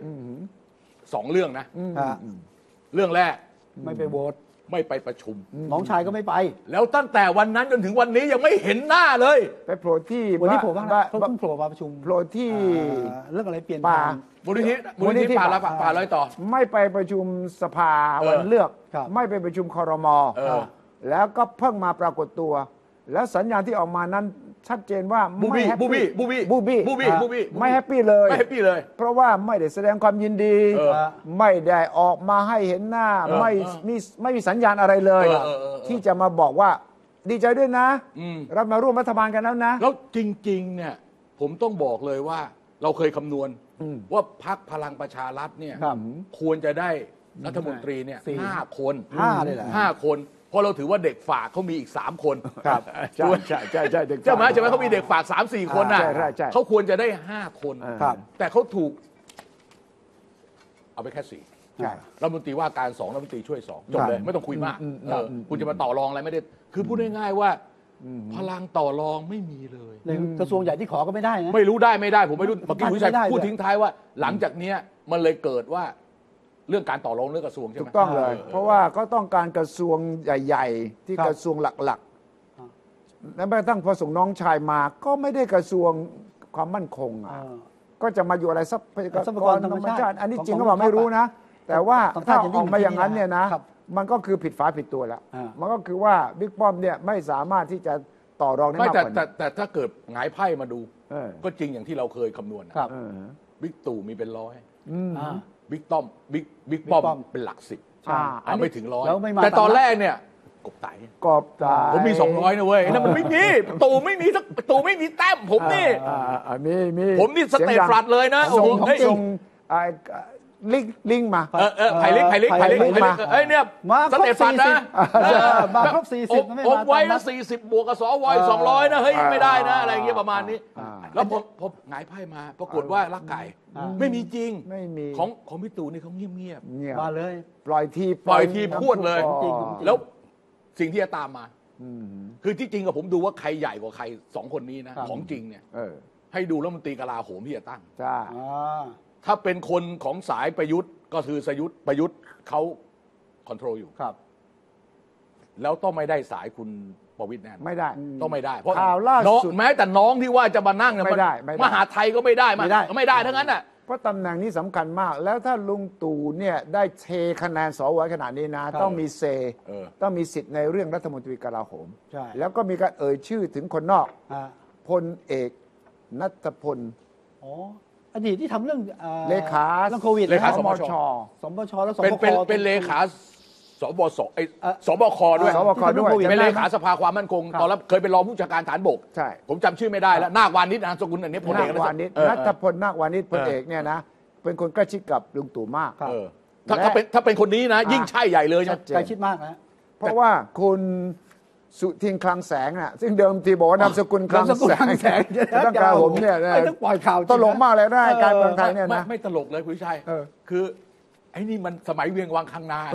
2 เรื่องนะเรื่องแรกไม่ไปโหวตไม่ไปประชุมน้องชายก็ไม่ไปแล้วตั้งแต่วันนั้นจนถึงวันนี้ยังไม่เห็นหน้าเลยไปโผล่ที่วันนี้โผล่บ้างนะเขาเพิ่งโผล่มาประชุมโผล่ที่เรื่องอะไรเปลี่ยนป่ามูลนิธิป่าร้อยต่อไม่ไปประชุมสภาวันเลือกไม่ไปประชุมครม.แล้วก็เพิ่งมาปรากฏตัวแล้วสัญญาณที่ออกมานั้นชัดเจนว่าไม่แฮปปี้ไม่แฮปปี้เลยเพราะว่าไม่ได้แสดงความยินดีไม่ได้ออกมาให้เห็นหน้าไม่มีสัญญาณอะไรเลยที่จะมาบอกว่าดีใจด้วยนะเรามาร่วมรัฐบาลกันแล้วนะแล้วจริงๆเนี่ยผมต้องบอกเลยว่าเราเคยคำนวณว่าพรรคพลังประชารัฐเนี่ยควรจะได้รัฐมนตรีเนี่ย5 คนเลยเหรอ 5 คนเพราะเราถือว่าเด็กฝากเขามีอีก3 คนครับใช่ใช่ไหมเขามีเด็กฝาก3-4 คนน่ะเขาควรจะได้5 คนแต่เขาถูกเอาไปแค่4รัฐมนตรีว่าการ2รัฐมนตรีช่วย2จบเลยไม่ต้องคุยมากคุณจะมาต่อรองอะไรไม่ได้คือพูดง่ายๆว่าพลังต่อรองไม่มีเลยกระทรวงใหญ่ที่ขอก็ไม่ได้นะไม่รู้ได้ไม่ได้ผมไม่รู้เมื่อกี้คุณชัยพูดทิ้งท้ายว่าหลังจากนี้มันเลยเกิดว่าเรื่องการต่อรองเรื่องกระทรวงใช่ไหมถูกต้องเลยเพราะว่าก็ต้องการกระทรวงใหญ่ๆที่กระทรวงหลักๆแล้วแม้กระทั่งพอส่งน้องชายมาก็ไม่ได้กระทรวงความมั่นคงก็จะมาอยู่อะไรทรัพยากรธรรมชาติอันนี้จริงก็บอกไม่รู้นะแต่ว่าถ้าออกมาอย่างนั้นเนี่ยนะมันก็คือผิดฝาผิดตัวแล้วมันก็คือว่าบิ๊กป้อมเนี่ยไม่สามารถที่จะต่อรองได้มากกว่านี้แต่ถ้าเกิดหงายไพ่มาดูก็จริงอย่างที่เราเคยคำนวณบิ๊กตู่มีเป็น100บิ๊กป้อมเป็นหลัก10ไม่ถึง100แต่ตอนแรกเนี่ยกบไตผมมี200นะเว้ยนั่นมันไม่มีตู่ไม่มีแต้มผมนี่ผมนี่สเตทฟลัดเลยนะส่งลิงมาไผ่ลิกมาเนี่ยสเตทฟลัดนะมาครบ40ไม่มาผมไว้นะ40บวกกับสว200นะเฮ้ยไม่ได้นะอะไรเงี้ยประมาณนี้แล้วพอหงายไพ่มาปรากฏว่าลักไก่ไม่มีจริงไม่มีของพี่ตู่นี่เขาเงียบมาเลยปล่อยทีพูดเลยแล้วสิ่งที่จะตามมาคือที่จริงกับผมดูว่าใครใหญ่กว่าใคร2 คนนี้นะของจริงเนี่ยให้ดูรัฐมนตรีกลาโหมที่จะตั้งถ้าเป็นคนของสายประยุทธ์ก็คือประยุทธ์เขาคอนโทรลอยู่ครับแล้วต้องไม่ได้สายคุณประวิตรแน่ไม่ได้ต้องไม่ได้เพราะข่าวล่าสุดแม้แต่น้องที่ว่าจะมานั่งเนี่ยไม่ได้มหาไทยก็ไม่ได้ทั้งนั้นน่ะเพราะตำแหน่งนี้สำคัญมากแล้วถ้าลุงตู่เนี่ยได้เทคะแนนสวขนาดนี้นะต้องมีต้องมีสิทธิ์ในเรื่องรัฐมนตรีกลาโหมแล้วก็มีการเอ่ยชื่อถึงคนนอกพลเอกณัฐพลอดีตที่ทำเรื่องเลขาเรื่องโควิดเลขาสมชแล้วสบคเป็นเลขาสบสสบคด้วยเป็นเลขาสภาความมั่นคงตอนรับเคยเป็นรองผู้จัดการฐานบกใช่ผมจำชื่อไม่ได้แล้วนาควานิชนามสกุลอันนี้พลเอกวานิชณัฐพลนาควานิชพลเอกเนี่ยนะเป็นคนใกล้ชิดกับลุงตู่มากถ้าเป็นคนนี้นะยิ่งใช่ใหญ่เลยใกล้ชิดมากนะเพราะว่าคุณสุทินคลังแสงน่ะซึ่งเดิมทีบอกว่านามสกุลคลังแสงตั้งแต่ผมเนี่ยต้องปล่อยข่าวตลกมากเลยนะการเมืองไทยเนี่ยนะไม่ตลกเลยคุณชัยคือไอ้นี่มันสมัยเวียงวังคังนา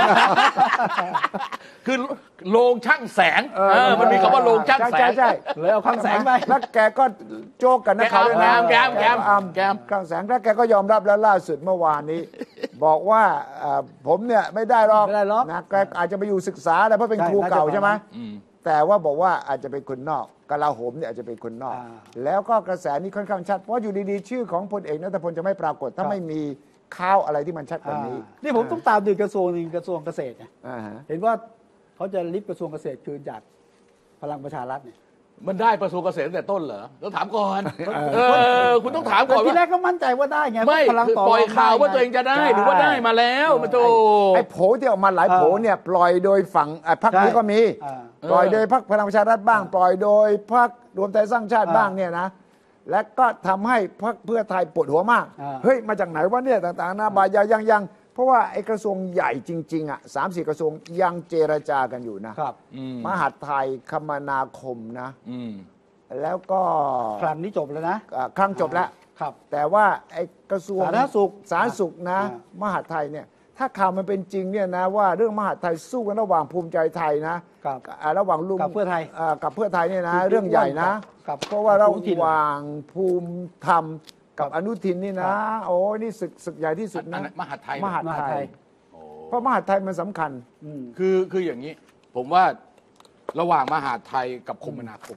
คือโรงช่างแสงมันมีคำว่าโรงช่างแสงเลยเอาคังแสงไปแล้วแกก็โจกกันนะข่าวแกมคังแสงแล้วแกก็ยอมรับแล้วล่าสุดเมื่อวานนี้บอกว่าผมเนี่ยไม่ได้หรอกนะแกอาจจะไปอยู่ศึกษาอะไรเพราะเป็นครูเก่าใช่ไหมแต่ว่าบอกว่าอาจจะเป็นคนนอกกลาโหมเนี่ยอาจจะเป็นคนนอกแล้วก็กระแสนี้ค่อนข้างชัดเพราะอยู่ดีๆชื่อของพลเอกณัฐพลจะไม่ปรากฏถ้าไม่มีข้าวอะไรที่มันชัดกว่านี้นี่ผมต้องตามดูกระทรวงนึงกระทรวงเกษตรเห็นว่าเขาจะริบกระทรวงเกษตรคืนจากพลังประชารัฐเนี่ยมันได้กระทรวงเกษตรตั้งแต่ต้นเหรอต้องถามก่อนคุณต้องถามก่อนทีแรกก็มั่นใจว่าได้ไงไม่ปล่อยข่าวว่าตัวเองจะได้หรือว่าได้มาแล้วมันโตไอ้โผที่ออกมาหลายโผเนี่ยปล่อยโดยฝั่งพรรคนี้ก็มีปล่อยโดยพรรคพลังประชารัฐบ้างปล่อยโดยพรรครวมไทยสร้างชาติบ้างเนี่ยนะและก็ทำให้พรรคเพื่อไทยปวดหัวมาก เฮ้ยมาจากไหนวะเนี่ยต่างๆนะบายยังเพราะว่าไอ้กระทรวงใหญ่จริงๆอ่ะ3-4 กระทรวงยังเจรจากันอยู่นะครับมหาดไทยคมนาคมนะแล้วก็ครั้งนี้จบแล้วนะครั้งจบแล้วแต่ว่าไอ้กระทรวงสาธารณสุขนะมหาดไทยเนี่ยถ้าข่าวมันเป็นจริงเนี่ยนะว่าเรื่องมหาดไทยสู้กันระหว่างภูมิใจไทยนะระหว่างลุงกับเพื่อไทยเนี่ยนะเรื่องใหญ่นะเพราะว่าระหว่างภูมิธรรมกับอนุทินนี่นะโอ้นี่ศึกใหญ่ที่สุดนะมหาดไทยเพราะมหาดไทยมันสำคัญคืออย่างนี้ผมว่าระหว่างมหาดไทยกับคมนาคม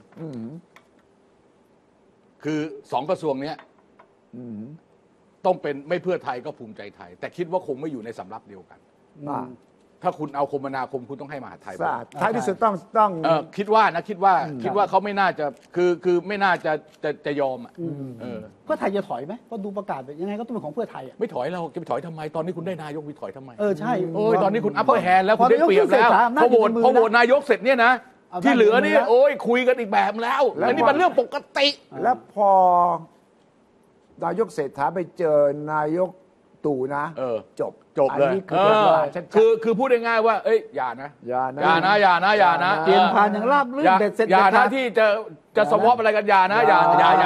คือ2 กระทรวงนี้ต้องเป็นไม่เพื่อไทยก็ภูมิใจไทยแต่คิดว่าคงไม่อยู่ในสำรับเดียวกันถ้าคุณเอาคมนาคมคุณต้องให้มหาดไทยท้ายที่สุดต้องคิดว่าเขาไม่น่าจะคือไม่น่าจะยอมเพื่อไทยจะถอยไหมก็ดูประกาศยังไงก็ต้องเป็นของเพื่อไทยไม่ถอยเราจะไปถอยทำไมตอนนี้คุณได้นายกไปถอยทำไมใช่ตอนนี้คุณอัพเปอร์แฮนด์แล้วคุณได้เปรียบแล้วพอโหวตนายกเสร็จเนี่ยนะที่เหลือนี่โอ้ยคุยกันอีกแบบแล้วอันนี้มันเรื่องปกติแล้วพอนายกเศรษฐาไปเจอนายกตู่นะจบเลยคือพูดง่ายๆว่าเอ้ยอย่านะเปลี่ยนผ่านอย่างราบรื่นเด็ดเสร็จอย่านะที่จะสวอปอะไรกันอย่านะอย่า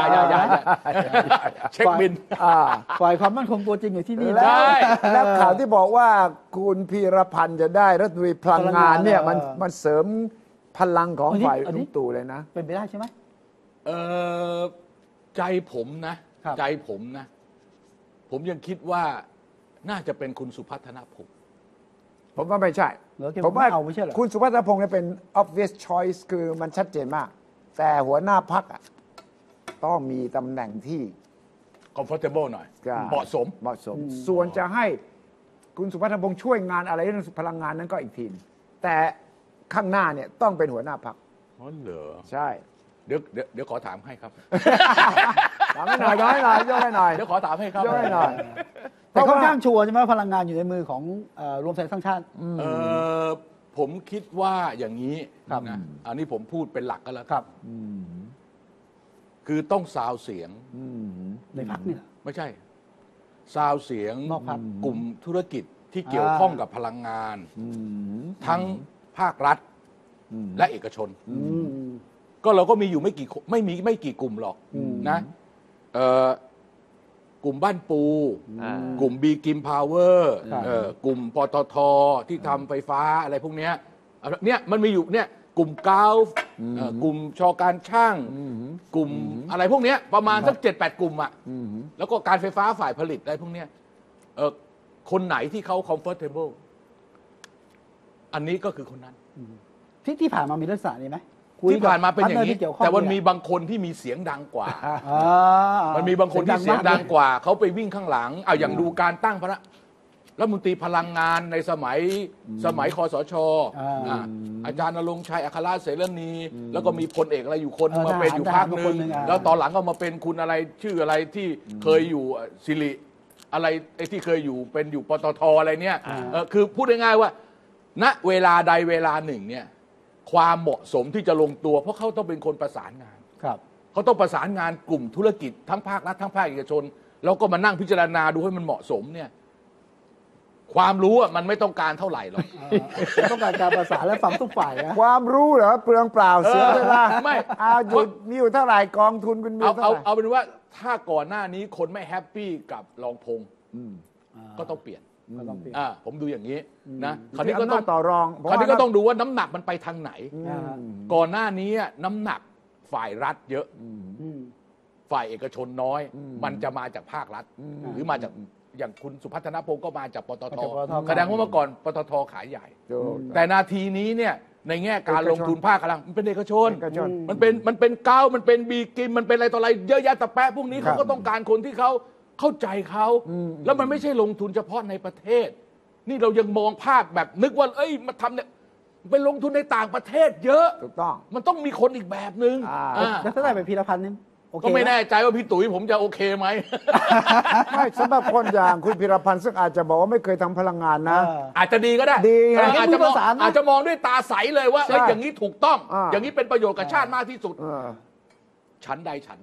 เช็คบินฝ่ายความมั่นคงตัวจริงอยู่ที่นี่แล้วข่าวที่บอกว่าคุณพีรพันธ์จะได้รัฐมนตรีพลังงานเนี่ยมันเสริมพลังของฝ่ายลุงตู่เลยนะเป็นไปได้ใช่ไหมใจผมนะผมยังคิดว่าน่าจะเป็นคุณสุพัฒนพงศ์ผมว่าไม่ใช่ผมว่าคุณสุพัฒนพงศ์เนี่ยเป็น obvious choice คือมันชัดเจนมากแต่หัวหน้าพรรคต้องมีตำแหน่งที่ comfortable หน่อยเหมาะสมส่วนจะให้คุณสุพัฒนพงศ์ช่วยงานอะไรเรื่องพลังงานนั้นก็อีกทีแต่ข้างหน้าเนี่ยต้องเป็นหัวหน้าพรรคอ๋อเหรอใช่เดี๋ยวขอถามให้ครับถามให้หน่อยย่อยหน่อยเดี๋ยวขอถามให้ครับย่อยหน่อยแต่ค่อนข้างชัวร์ใช่ไหมพลังงานอยู่ในมือของรวมไทยสร้างชาติผมคิดว่าอย่างนี้นะอันนี้ผมพูดเป็นหลักก็แล้วครับคือต้องซาวเสียงในพรรคเนี่ยไม่ใช่ซาวเสียงกลุ่มธุรกิจที่เกี่ยวข้องกับพลังงานทั้งภาครัฐและเอกชนก็เราก็มีอยู่ไม่กี่กลุ่มหรอกนะกลุ่มบ้านปูกลุ่มบีกิมพาวเวอร์กลุ่มปตท.ที่ทำไฟฟ้าอะไรพวกเนี้ยเนี่ยมันมีอยู่เนี่ยกลุ่มกาวกลุ่มชอการช่างกลุ่มอะไรพวกเนี้ยประมาณสัก 7-8 กลุ่มอ่ะแล้วก็การไฟฟ้าฝ่ายผลิตอะไรพวกเนี้ยคนไหนที่เขา comfortable อันนี้ก็คือคนนั้นที่ผ่านมามีลักษณะนี้ไหมที่ผ่านมาเป็นอย่างนี้แต่มันมีบางคนที่มีเสียงดังกว่ามันมีบางคนที่เสียงดังกว่าเขาไปวิ่งข้างหลังเอาอย่างดูการตั้งรัฐมนตรีพลังงานในสมัยคสช.อาจารย์ณรงค์ชัยอัครเสรณีแล้วก็มีพลเอกอะไรอยู่คนมาเป็นอยู่ภาคนึงแล้วตอนหลังก็มาเป็นคุณอะไรชื่ออะไรที่เคยอยู่สิริอะไรที่เคยอยู่เป็นอยู่ปตท.อะไรเนี่ยคือพูดง่ายๆว่าณเวลาใดเวลาหนึ่งเนี่ยความเหมาะสมที่จะลงตัวเพราะเขาต้องเป็นคนประสานงานเขาต้องประสานงานกลุ่มธุรกิจทั้งภาครัฐทั้งภาคเอกชนแล้วก็มานั่งพิจารณาดูให้มันเหมาะสมเนี่ยความรู้มันไม่ต้องการเท่าไหร่หรอกต้องการการประสานและฟังทุกฝ่ายนะความรู้เหรอเปลืองเปล่าเสียเวลาไม่มีอยู่เท่าไหร่กองทุนคุณมีเท่าไหร่เอาเป็นว่าถ้าก่อนหน้านี้คนไม่แฮปปี้กับรองพงษ์ก็ต้องเปลี่ยนผมดูอย่างนี้นะคราวนี้ก็ต้องต่อรองคราวนี้ก็ต้องดูว่าน้ำหนักมันไปทางไหนก่อนหน้านี้น้ำหนักฝ่ายรัฐเยอะฝ่ายเอกชนน้อยมันจะมาจากภาครัฐหรือมาจากอย่างคุณสุพัฒนพงศ์ก็มาจากปตท.แสดงว่าเมื่อก่อนปตท.ขายใหญ่แต่นาทีนี้เนี่ยในแง่การลงทุนภาคกลางมันเป็นเอกชนมันเป็นเก้ามันเป็นบีกิมมันเป็นอะไรต่ออะไรเยอะแยะตะแปะพวกนี้เขาก็ต้องการคนที่เขาเข้าใจเขาแล้วมันไม่ใช่ลงทุนเฉพาะในประเทศนี่เรายังมองภาพแบบนึกว่ามาทำเนี่ยไปลงทุนในต่างประเทศเยอะถูกต้องมันต้องมีคนอีกแบบนึงแล้วถ้าได้เป็นพีรพันธ์นี่ก็ไม่แน่ใจว่าพี่ตุ๋ยผมจะโอเคไหมไม่สำหรับคนอย่างคุณพีรพันธ์ซึ่งอาจจะบอกว่าไม่เคยทำพลังงานนะอาจจะดีก็ได้อาจจะมองด้วยตาใสเลยว่าอย่างนี้ถูกต้องอย่างนี้เป็นประโยชน์กับชาติมากที่สุดชั้นใดชั้นนั้น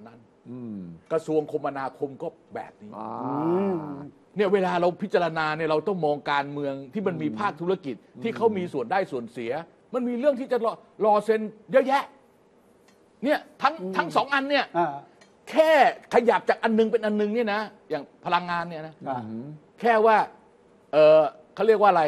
กระทรวงคมนาคมก็แบบนี้เนี่ยเวลาเราพิจารณาเนี่ยเราต้องมองการเมืองที่มันมีภาคธุรกิจที่เขามีส่วนได้ส่วนเสียมันมีเรื่องที่จะรอเซ็นเยอะแยะเนี่ยทั้งสองอันเนี่ยแค่ขยับจากอันนึงเป็นอันนึงเนี่ยนะอย่างพลังงานเนี่ยนะแค่ว่าเขาเรียกว่าอะไร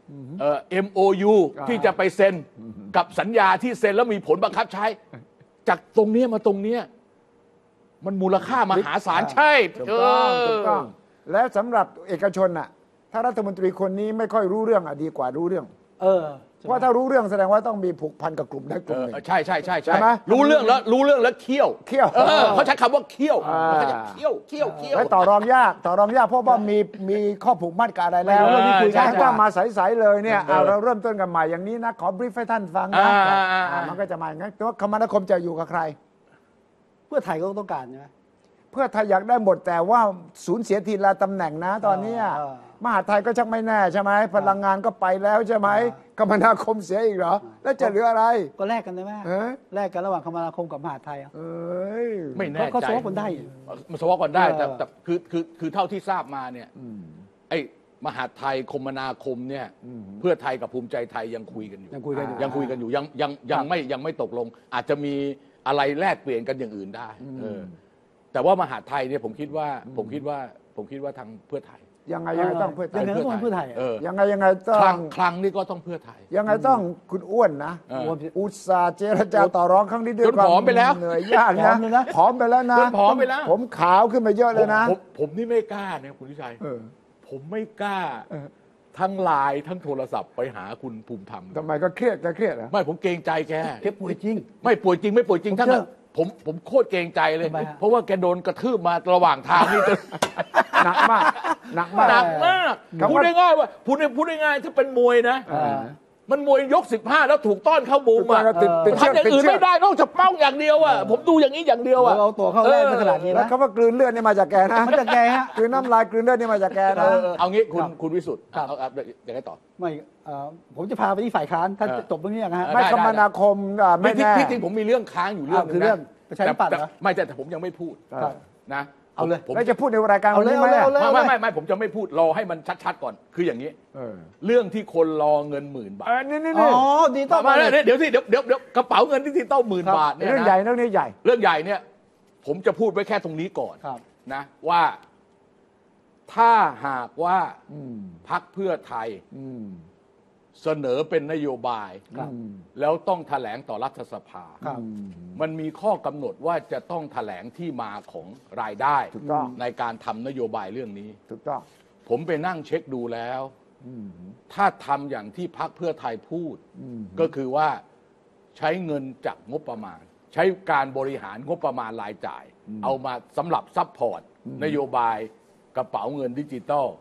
MOU ที่จะไปเซ็นกับสัญญาที่เซ็นแล้วมีผลบังคับใช้จากตรงนี้มาตรงนี้มันมูลค่ามหาศาลใช่ถูกต้องและสำหรับเอกชนน่ะถ้ารัฐมนตรีคนนี้ไม่ค่อยรู้เรื่องดีกว่ารู้เรื่องเพราะถ้ารู้เรื่องแสดงว่าต้องมีผูกพันกับกลุ่มได้กลุ่มหนึ่งใช่รู้เรื่องแล้วเคี่ยวเขาใช้คำว่าเคี่ยวเขาจะเคี่ยวและต่อรองยากเพราะว่ามีข้อผูกมัดกับอะไรแล้วนี่คุยกันว่ามาใสๆเลยเนี่ยเราเริ่มต้นกันใหม่อย่างนี้นะขอบรีฟให้ท่านฟังนะมันก็จะมาอย่างนั้นแต่ว่าคมนาคมจะอยู่กับใครเพื่อไทยก็ต้องการใช่ไหมเพื่อไทยอยากได้หมดแต่ว่าสูญเสียทีละตำแหน่งนะตอนนี้มหาไทยก็ชักไม่แน่ใช่ไหมพลังงานก็ไปแล้วใช่ไหมคมนาคมเสียอีกเหรอแล้วจะเหลืออะไรก็แลกกันได้ไหมแลกกันระหว่างคมนาคมกับมหาไทยไม่แน่ใจเขาสวอปกันได้มันสวอปกันได้แต่คือเท่าที่ทราบมาเนี่ยไอ้มหาไทยคมนาคมเนี่ยเพื่อไทยกับภูมิใจไทยยังคุยกันอยู่ยังไม่ตกลงอาจจะมีอะไรแลกเปลี่ยนกันอย่างอื่นได้แต่ว่ามหาไทยเนี่ยผมคิดว่าทางเพื่อไทยยังไงต้องเพื่อไทยยังไงต้องครั้งนี้ก็ต้องเพื่อไทยยังไงต้องคุณอ้วนนะอุตสาห์เจรจาต่อรองครั้งนี้ด้วยความเหนื่อยยากนะผอมไปแล้วนะผมขาวขึ้นมาเยอะเลยนะผมนี่ไม่กล้าเนี่ยคุณวิชัยผมไม่กล้าทั้งไลน์ทั้งโทรศัพท์ไปหาคุณภูมิธรรมทำไมก็เครียดเหรอไม่ผมเกรงใจแกป่วยจริงไม่ป่วยจริงทั้งนั้นผมโคตรเกรงใจเลยเพราะว่าแกโดนกระทืบมาระหว่างทางนี่หนักมากพูดได้ง่ายว่าพูดได้ง่ายถ้าเป็นมวยนะมันมวยยก15แล้วถูกต้อนเข้ามุมอ่ะทำอย่างอื่นไม่ได้นอกจากเป้าอย่างเดียวอ่ะผมดูอย่างนี้อย่างเดียวอ่ะเอาตัวเข้าแรกขนาดนี้นะเขาว่ากลืนเลือดนี่มาจากแกนะมาจากแกฮะกลืนน้ำลายกลืนเลือดนี่มาจากแกนะเอางี้คุณวิสุทธิ์เอาเดี๋ยวให้ต่อไม่ผมจะพาไปที่ฝ่ายค้านถ้าจบตรงนี้นะฮะไม่คมนาคมไม่แน่ที่จริงผมมีเรื่องค้างอยู่เรื่องคือเรื่องประชาธิปัตย์ไม่แต่ผมยังไม่พูดนะเอาเลยแล้วจะพูดในรายการวันนี้ไหมไม่ผมจะไม่พูดรอให้มันชัดๆก่อนคืออย่างนี้เรื่องที่คนรอเงิน10,000 บาทนี่ดิจิตอลเดี๋ยวกระเป๋าเงินดิจิตอล10,000 บาทเนี่ยเรื่องใหญ่เรื่องนี้ใหญ่เรื่องใหญ่เนี่ยผมจะพูดไว้แค่ตรงนี้ก่อนนะว่าถ้าหากว่าพรรคเพื่อไทยเสนอเป็นนโยบายแล้วต้องแถลงต่อรัฐสภามันมีข้อกำหนดว่าจะต้องแถลงที่มาของรายได้ในการทำนโยบายเรื่องนี้ถูกต้องผมไปนั่งเช็คดูแล้วถ้าทำอย่างที่พรรคเพื่อไทยพูดก็คือว่าใช้เงินจากงบประมาณใช้การบริหารงบประมาณรายจ่ายเอามาสำหรับซัพพอร์ตนโยบายกระเป๋าเงินดิจิตอล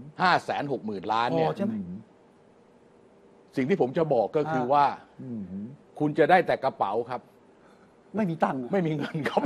560,000 ล้านเนี่ยสิ่งที่ผมจะบอกก็คือว่าคุณจะได้แต่กระเป๋าครับไม่มีตังค์ไม่มีเงินครับ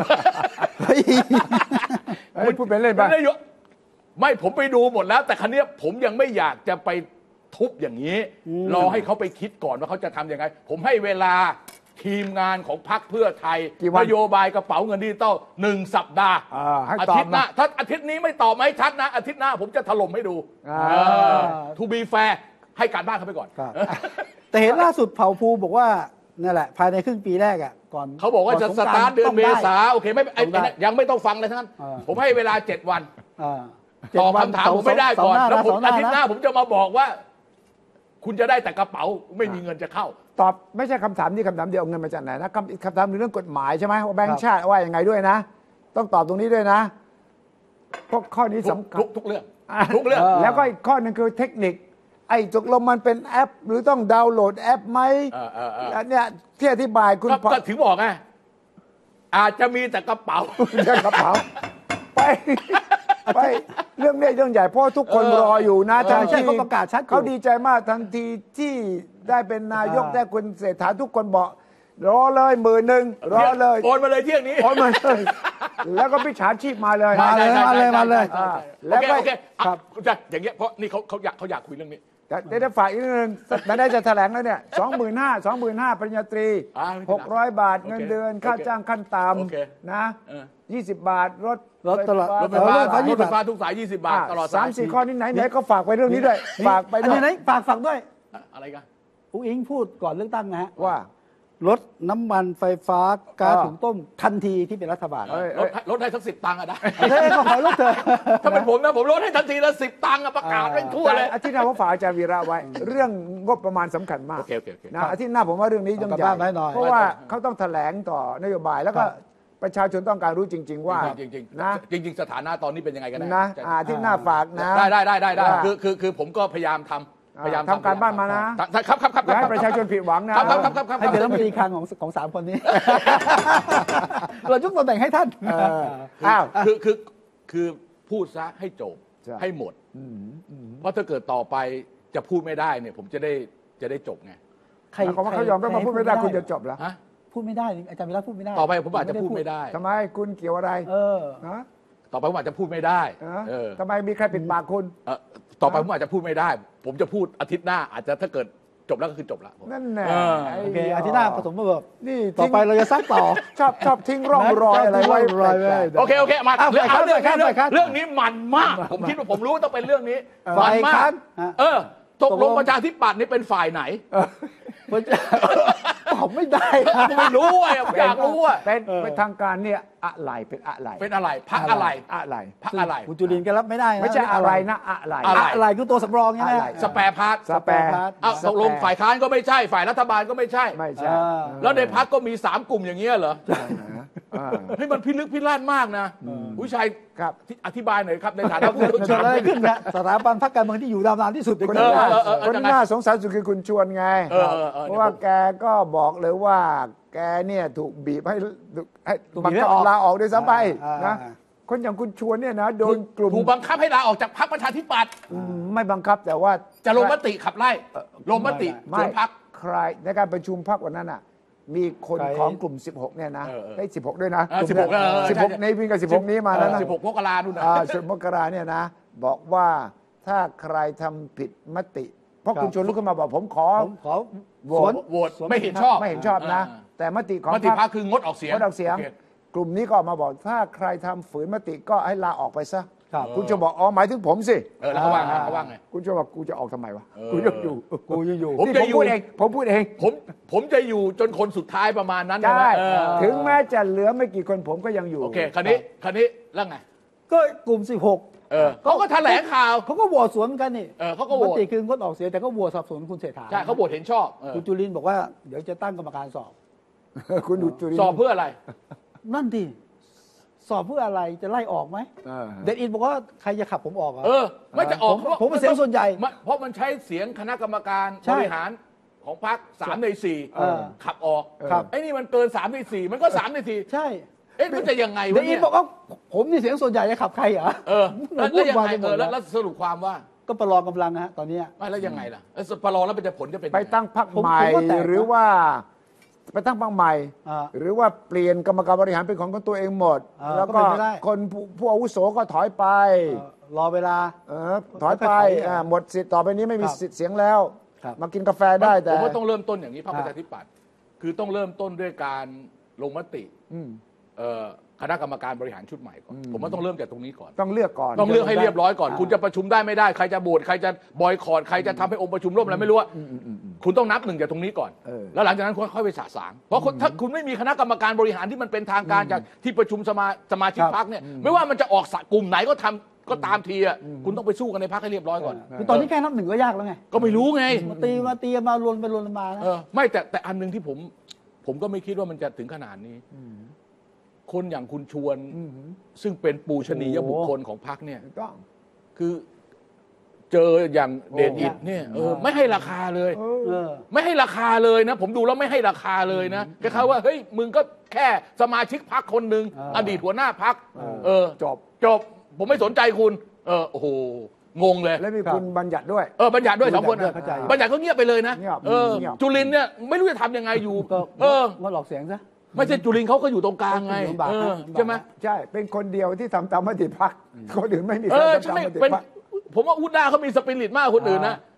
พูดเป็นเล่นไปไม่ผมไปดูหมดแล้วแต่ครั้นี้ผมยังไม่อยากจะไปทุบอย่างนี้รอให้เขาไปคิดก่อนว่าเขาจะทำยังไงผมให้เวลาทีมงานของพรรคเพื่อไทยนโยบายกระเป๋าเงินดิจิตอล1 สัปดาห์อาทิตย์หน้าถ้าอาทิตย์นี้ไม่ตอบไม่ชัดนะอาทิตย์หน้าผมจะถล่มให้ดูทูบีแฟร์ให้การบ้านเขาไปก่อนแต่เห็นล่าสุดเผ่าภูบอกว่านั่นแหละภายในครึ่งปีแรกอ่ะก่อนเขาบอกว่าจะสตาร์ทเดือนเมษาโอเคไม่ยังไม่ต้องฟังเลยท่านผมให้เวลา7 วันตอบคำถามผมไม่ได้ก่อนแล้วผมอาทิตย์หน้าผมจะมาบอกว่าคุณจะได้แต่กระเป๋าไม่มีเงินจะเข้าตอบไม่ใช่คำถามนี้คำถามเดียวเงินมาจากไหนนะคำถามเรื่องกฎหมายใช่ไหมว่าแบงก์ชาติว่ายังไงด้วยนะต้องตอบตรงนี้ด้วยนะเพราะข้อนี้สำคัญทุกเรื่องแล้วก็อีกข้อนึงคือเทคนิคไอ้ตกลงมันเป็นแอปหรือต้องดาวน์โหลดแอปไหมเนี่ยที่อธิบายคุณก็ถึงบอกไงอาจจะมีแต่กระเป๋าไปเรื่องนี้เรื่องใหญ่เพราะทุกคนรออยู่นะทันทีเขาประกาศชัดเขาดีใจมากทันทีที่ได้เป็นนายกได้คุณเศรษฐาทุกคนบอกรอเลย10,000รอเลยโอนมาเลยเที่ยงนี้โอนมาเลยแล้วก็พิจฉาชีพมาเลยแล้วก็ครับอย่างเงี้ยเพราะนี่เขาอยากคุยเรื่องนี้แต่ฝากอีกนิดนึงแต่ได้จะแถลงแล้วเนี่ย25,000ปริญญาตรี600 บาทเงินเดือนค่าจ้างขั้นต่ำนะ20 บาทรถตลอดรถไฟฟ้าทุกสาย20 บาทตลอด 3-4 ข้อนี้ไหนก็ฝากไปเรื่องนี้ด้วยฝากไปด้วยไหนฝากด้วยอะไรกันอุ้งอิงพูดก่อนเลือกตั้งนะฮะว่าลดน้ำมันไฟฟ้าก๊าซหุงต้มทันทีที่เป็นรัฐบาลลดให้สัก10 ตังค์อะได้ก็ขอลดเถอะถ้าเป็นผมนะผมลดให้ทันทีละ10 ตังค์ประกาศไปทั่วเลยอาทิตย์หน้าผมฝากอาจารย์วีระไว้เรื่องงบประมาณสำคัญมากนะอาทิตย์หน้าผมว่าเรื่องนี้ต้องใหญ่เพราะว่าเขาต้องแถลงต่อนโยบายแล้วก็ประชาชนต้องการรู้จริงๆว่าจริงสถานะตอนนี้เป็นยังไงกันนะอาทิตย์หน้าฝากนะได้คือผมก็พยายามทำการบ้านมานะครับให้ประชาชนผิดหวังนะให้เป็นรัฐมนตรีคลังของ3 คนนี้เรายกตำแหน่งให้ท่านคือพูดซะให้จบให้หมดเพราะถ้าเกิดต่อไปจะพูดไม่ได้เนี่ยผมจะได้จบไงใครเขายอมรับมาพูดไม่ได้คุณจะจบแล้วพูดไม่ได้อาจารย์วีระพูดไม่ได้ต่อไปผมอาจจะพูดไม่ได้ทำไมคุณเกี่ยวอะไรนะต่อไปผมอาจจะพูดไม่ได้ทำไมมีใครปิดปากคุณต่อไปผมอาจจะพูดไม่ได้ผมจะพูดอาทิตย์หน้าอาจจะถ้าเกิดจบแล้วก็คือจบแล้วนั่นแหละโอเคอาทิตย์หน้าผสมแบบนี่ต่อไปเราจะซักต่อชอบทิ้งร่องรอยอะไรไว้โอเคมาเรื่องนี้มันมากผมคิดว่าผมรู้ต้องเป็นเรื่องนี้มันมากตกลงประชาธิปัตย์นี่เป็นฝ่ายไหนผมไม่ได้ไม่รู้อ่ะอยากรู้อ่ะเป็นทางการเนี่ยอะไรเป็นอะไรพรรคอะไรคุณจุลินก็รับไม่ได้ไม่ใช่อะไรนะอะไรคือตัวสำรองใช่ไหมสแปร์พาร์ทตกลงฝ่ายค้านก็ไม่ใช่ฝ่ายรัฐบาลก็ไม่ใช่แล้วในพรรคก็มี3 กลุ่มอย่างเงี้ยเหรอให้มันพิลึกพิลั่นมากนะผู้ชายครับอธิบายหน่อยครับในฐานะผู้เชี่ยวชาญอะไรขึ้นนะสถาบันพรรคการเมืองที่อยู่นานที่สุดคนน่าสงสารสุดคือคุณชวนไงเพราะว่าแกก็บอกเลยว่าแกเนี่ยถูกบีบให้บังคับลาออกด้วยซ้ำไปนะคนอย่างคุณชวนเนี่ยนะโดนกลุ่มถูกบังคับให้ลาออกจากพรรคประชาธิปัตย์ไม่บังคับแต่ว่าจะลงมติขับไล่ลงมติส่วนพรรคใครในการประชุมพรรควันนั้นน่ะมีคนของกลุ่ม16เนี่ยนะได้16ด้วยนะ16ในวินกับ16นี้มาแล้วนะ 16 มกราคมนู่นนะ 10 มกราเนี่ยนะบอกว่าถ้าใครทำผิดมติเพราะคุณชวนลุกขึ้นมาบอกผมขอโหวตไม่เห็นชอบนะแต่มติของพรรคคืองดออกเสียงกลุ่มนี้ก็มาบอกถ้าใครทำฝืนมติก็ให้ลาออกไปซะคุณจะบอกหมายถึงผมสิแล้วเขาว่าไงคุณจะบอกกูจะออกทำไมวะกูยังอยู่ผมจะอยู่เองผมพูดเองผมจะอยู่จนคนสุดท้ายประมาณนั้นใช่ถึงแม้จะเหลือไม่กี่คนผมก็ยังอยู่โอเคคราวนี้แล้วไงก็กลุ่ม16 เขาก็แถลงข่าวเขาก็โหวตสวนกันนี่เขาก็โหวตมติคืองดออกเสียงแต่ก็โหวตสนับสนุนคุณเศรษฐาใช่เขาโหวตเห็นชอบคุณจุลินบอกว่าเดี๋ยวจะตั้งกรรมการสอบคุณจุลินสอบเพื่ออะไรนั่นดิสอบเพื่ออะไรจะไล่ออกไหมเดนอินบอกว่าใครจะขับผมออกไม่จะออกผมเป็นเสียงส่วนใหญ่เพราะมันใช้เสียงคณะกรรมการบริหารของพรรค3 ใน 4ขับออกไอ้นี่มันเกิน3 ใน 4มันก็3 ใน 4 ใช่มันจะยังไงวะเนี่ยเดนอินบอกว่าผมนี่เสียงส่วนใหญ่จะขับใครเหรอแล้วยังไงแล้วสรุปความว่าก็ประลองกำลังนะฮะตอนนี้ไม่แล้วยังไงล่ะประลองแล้วเป็นผลจะเป็นไปตั้งพรรคใหม่หรือว่าไปตั้งพรรคใหม่หรือว่าเปลี่ยนกรรมการบริหารเป็นของตัวเองหมดแล้วก็คนผู้อาวุโสก็ถอยไปรอเวลาถอยไปหมดสิทธิ์ต่อไปนี้ไม่มีสิทธิ์เสียงแล้วมากินกาแฟได้แต่ผมว่าต้องเริ่มต้นอย่างนี้พรรคประชาธิปัตย์คือต้องเริ่มต้นด้วยการลงมติคณะกรรมการบริหารชุดใหม่ก่อนผมว่าต้องเริ่มจากตรงนี้ก่อนต้องเลือกก่อนต้องเลือกให้เรียบร้อยก่อนคุณจะประชุมได้ไม่ได้ใครจะบูดใครจะบอยคอตใครจะทำให้องค์ประชุมล่มอะไรไม่รู้ว่าคุณต้องนับ1จากตรงนี้ก่อนแล้วหลังจากนั้นค่อยไปสะสางเพราะถ้าคุณไม่มีคณะกรรมการบริหารที่มันเป็นทางการจากที่ประชุมสมาชิกพรรคเนี่ยไม่ว่ามันจะออกกลุ่มไหนก็ทำก็ตามทีอ่ะคุณต้องไปสู้กันในพรรคให้เรียบร้อยก่อนคือตอนนี้แค่นับ1ก็ยากแล้วไงก็ไม่รู้ไงมาตีมาลวนไปลวนมานะไม่แต่อันนึงที่ผมก็ไม่คิดว่ามันจะถึงขนาดนี้คนอย่างคุณชวนซึ่งเป็นปูชนียบุคคลของพรรคเนี่ยคือเจออย่างเดชอิฐเนี่ยไม่ให้ราคาเลยไม่ให้ราคาเลยนะผมดูแล้วไม่ให้ราคาเลยนะแค่ว่าเฮ้ยมึงก็แค่สมาชิกพรรคคนหนึ่งอดีตหัวหน้าพรรคจบผมไม่สนใจคุณโอ้โหงงเลยแล้วมีคุณบัญญัติด้วยบัญญัติด้วย2 คนบัญญัติก็เงียบไปเลยนะจุลินเนี่ยไม่รู้จะทำยังไงอยู่งดออกเสียงซะไม่ใช่จุลินเขาก็อยู่ตรงกลางไงใช่ไหมใช่เป็นคนเดียวที่ทำตามมติพรรคคนอื่นไม่มีใครทำตามมติพรรคผมว่าอุดาเขามีสปิริตมากคนอื่นนะ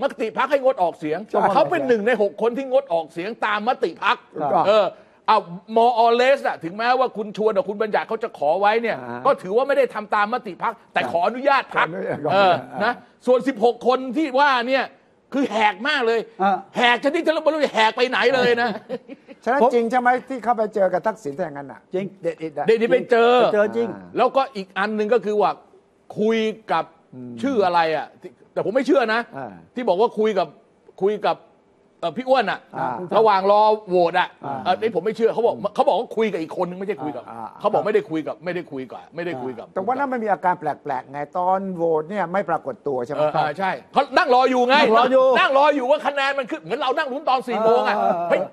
มติพรรคให้งดออกเสียงเขาเป็น1 ใน 6คนที่งดออกเสียงตามมติพรรคเอาmore or less อะถึงแม้ว่าคุณชวนกับคุณบัญญัติเขาจะขอไว้เนี่ยก็ถือว่าไม่ได้ทำตามมติพรรคแต่ขออนุญาตพรรคนะส่วน16คนที่ว่าเนี่ยคือแหกมากเลยแหกชนิดที่เราไม่รู้จะแหกไปไหนเลยนะฉะนั้นจริงใช่ไหมที่เข้าไปเจอกับทักษิณแต่งั้นอ่ะจริงเด็ดไปเจอจริงแล้วก็อีกอันหนึ่งก็คือว่าคุยกับชื่ออะไรอ่ะแต่ผมไม่เชื่อนะที่บอกว่าคุยกับพี่อ้วนอ่ะระหว่างรอโหวตอ่ะนี่ผมไม่เชื่อเขาบอกว่าคุยกับอีกคนนึงไม่ใช่คุยกับเขาบอกไม่ได้คุยกับแต่ว่านั้นมันมีอาการแปลกๆไงตอนโหวตเนี่ยไม่ปรากฏตัวใช่ไหมใช่เขานั่งรออยู่ไงนั่งรออยู่ว่าคะแนนมันขึ้นเหมือนเรานั่งลุ้นตอน4 โมงอ่ะเฮ้ย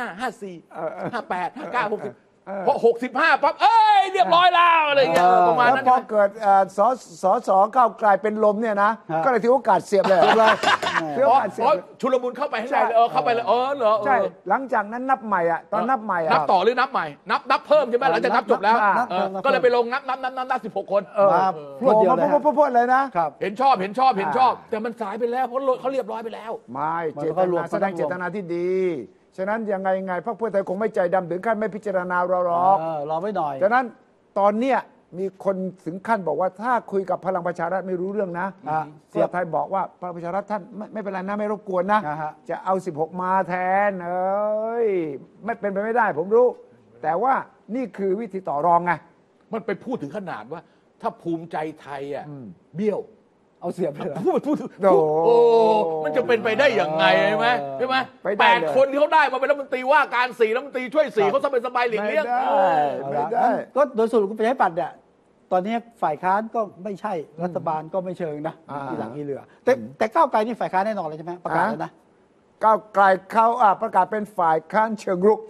55 54 58 59 60พอ65ปั๊บเรียบร้อยแล้วอะไรเงี้ยประมาณนั้นพอเกิดสก้าวไกลเป็นลมเนี่ยนะก็เลยถือโอกาสเสียบเลยชุลมุนเข้าไปให้ได้เข้าไปเลยเหรอใช่หลังจากนั้นนับใหม่อ่ะตอนนับใหม่นับต่อหรือนับใหม่นับเพิ่มใช่ไหมหลังจากนับจบแล้วก็เลยไปลงนับ16 คนพวดเดียวเลยนะเห็นชอบแต่มันสายไปแล้วเพราะเขาเรียบร้อยไปแล้วไม่เจตนาแสดงเจตนาที่ดีฉะนั้นยังไงพรรคเพื่อไทยคงไม่ใจดำถึงขั้นไม่พิจารณาเราหรอกรอไว้หน่อยฉะนั้นตอนเนี้ยมีคนถึงขั้นบอกว่าถ้าคุยกับพลังประชารัฐไม่รู้เรื่องนะเพื่อไทยบอกว่าพลังประชารัฐท่านไม่เป็นไรนะไม่รบกวนนะจะเอา16มาแทนไม่เป็นไปไม่ได้ผมรู้แต่ว่านี่คือวิธีต่อรองไงมันไปพูดถึงขนาดว่าถ้าภูมิใจไทยอ่ะเบี้ยวเอาเสียบเลยพูดมันจะเป็นไปได้อย่างไงใช่ไหม8 คนที่เขาได้มาเป็นรัฐมนตรีว่าการ4 รัฐมนตรีช่วย4เขาสบายๆหลีกเลี่ยงไม่ได้ก็โดยสรุปคุณประชาธิปัตย์เนี่ยตอนนี้ฝ่ายค้านก็ไม่ใช่รัฐบาลก็ไม่เชิงนะที่หลังที่เหลือแต่ก้าวไกลนี่ฝ่ายค้านแน่นอนเลยใช่ไหมประกาศแล้วนะก้าวไกลเขาประกาศเป็นฝ่ายค้านเชิงรุก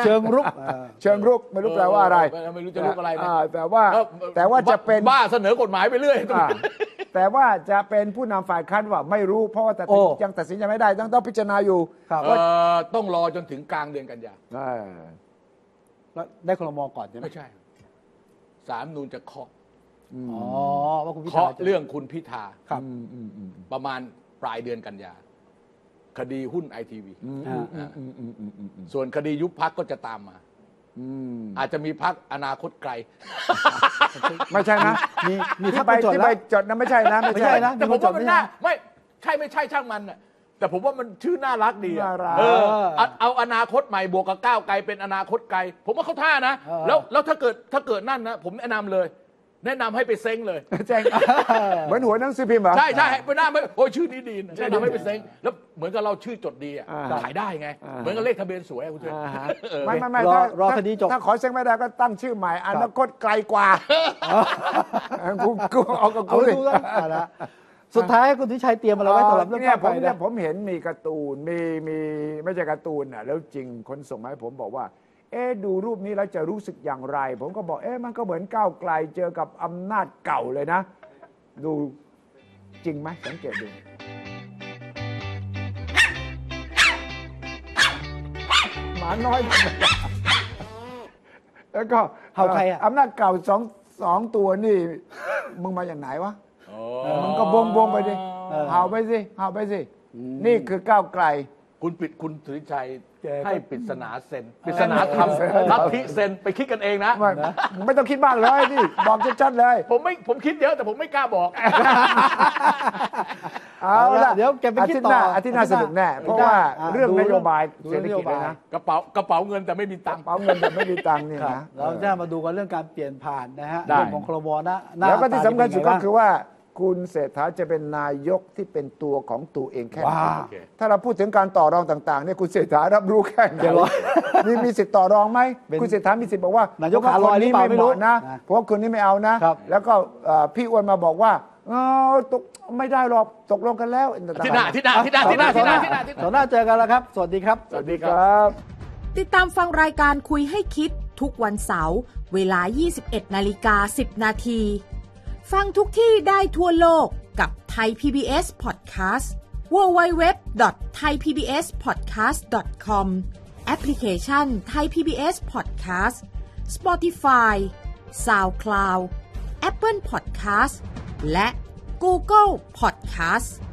ไม่รู้แปลว่าอะไรไม่รู้จะรุกอะไรแต่ว่าจะเป็นบ้าเสนอกฎหมายไปเรื่อยแต่ว่าจะเป็นผู้นำฝ่ายค้านว่าไม่รู้เพราะว่ายังตัดสินใจไม่ได้ต้องพิจารณาอยู่ต้องรอจนถึงกลางเดือนกันยาแล้วได้ครม.ก่อนใช่ไหมไม่ใช่ศาลนูนจะเคาะว่าคุณพิธาเคาะเรื่องคุณพิธาประมาณปลายเดือนกันยาคดีหุ้น ITV ส่วนคดียุบพรรคก็จะตามมาอาจจะมีพรรคอนาคตไกลไม่ใช่นะมีที่ไปจดนะไม่ใช่นะแต่ผมว่ามันน่าไม่ใช่ช่างมันน่ะแต่ผมว่ามันชื่อน่ารักดีเอาอนาคตใหม่บวกกับก้าวไกลเป็นอนาคตไกลผมว่าเขาท่านะแล้วถ้าเกิดนั่นนะผมแนะนำให้ไปเซ้งเลยแจ้งเหมือนหัวหนังสือพิมพ์เหรอใช่ไปหน้าไม่โอ้ชื่อนี้ดีแนะนำให้ไปเซ้งแล้วเหมือนกับเราชื่อจดดีขายได้ไงเหมือนกับเลขทะเบียนสวยคุณเชิญไม่รอคดีจบถ้าขอเซ้งไม่ได้ก็ตั้งชื่อใหม่อนาคตไกลกว่ากูเอากับกูสิสุดท้ายคุณทิชัยเตรียมมาแล้วไว้สำหรับเรื่องนี้ผมเห็นมีการ์ตูนมีไม่ใช่การ์ตูนแล้วจริงคนส่งมาให้ผมบอกว่าดูรูปนี้แล้วจะรู้สึกอย่างไรผมก็บอกมันก็เหมือนก้าวไกลเจอกับอำนาจเก่าเลยนะดูจริงไหมสังเกตดูหมาน้อยแล้วก็เห่าใครอำนาจเก่าสองตัวนี่มึงมาอย่างไหนวะมึงก็บงไปดิเห่าไปสินี่คือก้าวไกลคุณสุริชัยให้ปริศนาเซนปริศนาธรรมลัทธิเซนไปคิดกันเองนะไม่ต้องคิดมากเลยนี่บอกชัดๆเลยผมคิดเยอะแต่ผมไม่กล้าบอกเอาละเดี๋ยวแกไปคิดต่ออาทิตย์หน้าสนุกแน่เพราะว่าเรื่องนโยบายเศรษฐกิจเลยนะกระเป๋าเงินแต่ไม่มีตังค์กระเป๋าเงินแต่ไม่มีตังค์นี่นะเราจะมาดูกันเรื่องการเปลี่ยนผ่านนะฮะเรื่องของครม.นะแล้วก็ที่สำคัญสุดก็คือว่าคุณเศรษฐาจะเป็นนายกที่เป็นตัวของตัวเองแค่ไหนถ้าเราพูดถึงการต่อรองต่างๆเนี่ยคุณเศรษฐารับรู้แค่ไหนมีสิทธิ์ต่อรองไหมคุณเศรษฐามีสิทธิ์บอกว่านายกขาลอยนี่ไม่เหมาะนะเพราะว่าคนนี้ไม่เอานะแล้วก็พี่อ้วนมาบอกว่าตกไม่ได้หรอกตกลงกันแล้วที่หน้าต่อหน้าเจอกันแล้วครับสวัสดีครับสวัสดีครับติดตามฟังรายการคุยให้คิดทุกวันเสาร์เวลา 21:10 นาทีฟังทุกที่ได้ทั่วโลกกับ Thai PBS Podcast www.thaipbspodcast.com แอปพลิเคชัน Thai PBS Podcast Spotify SoundCloud Apple Podcast และ Google Podcast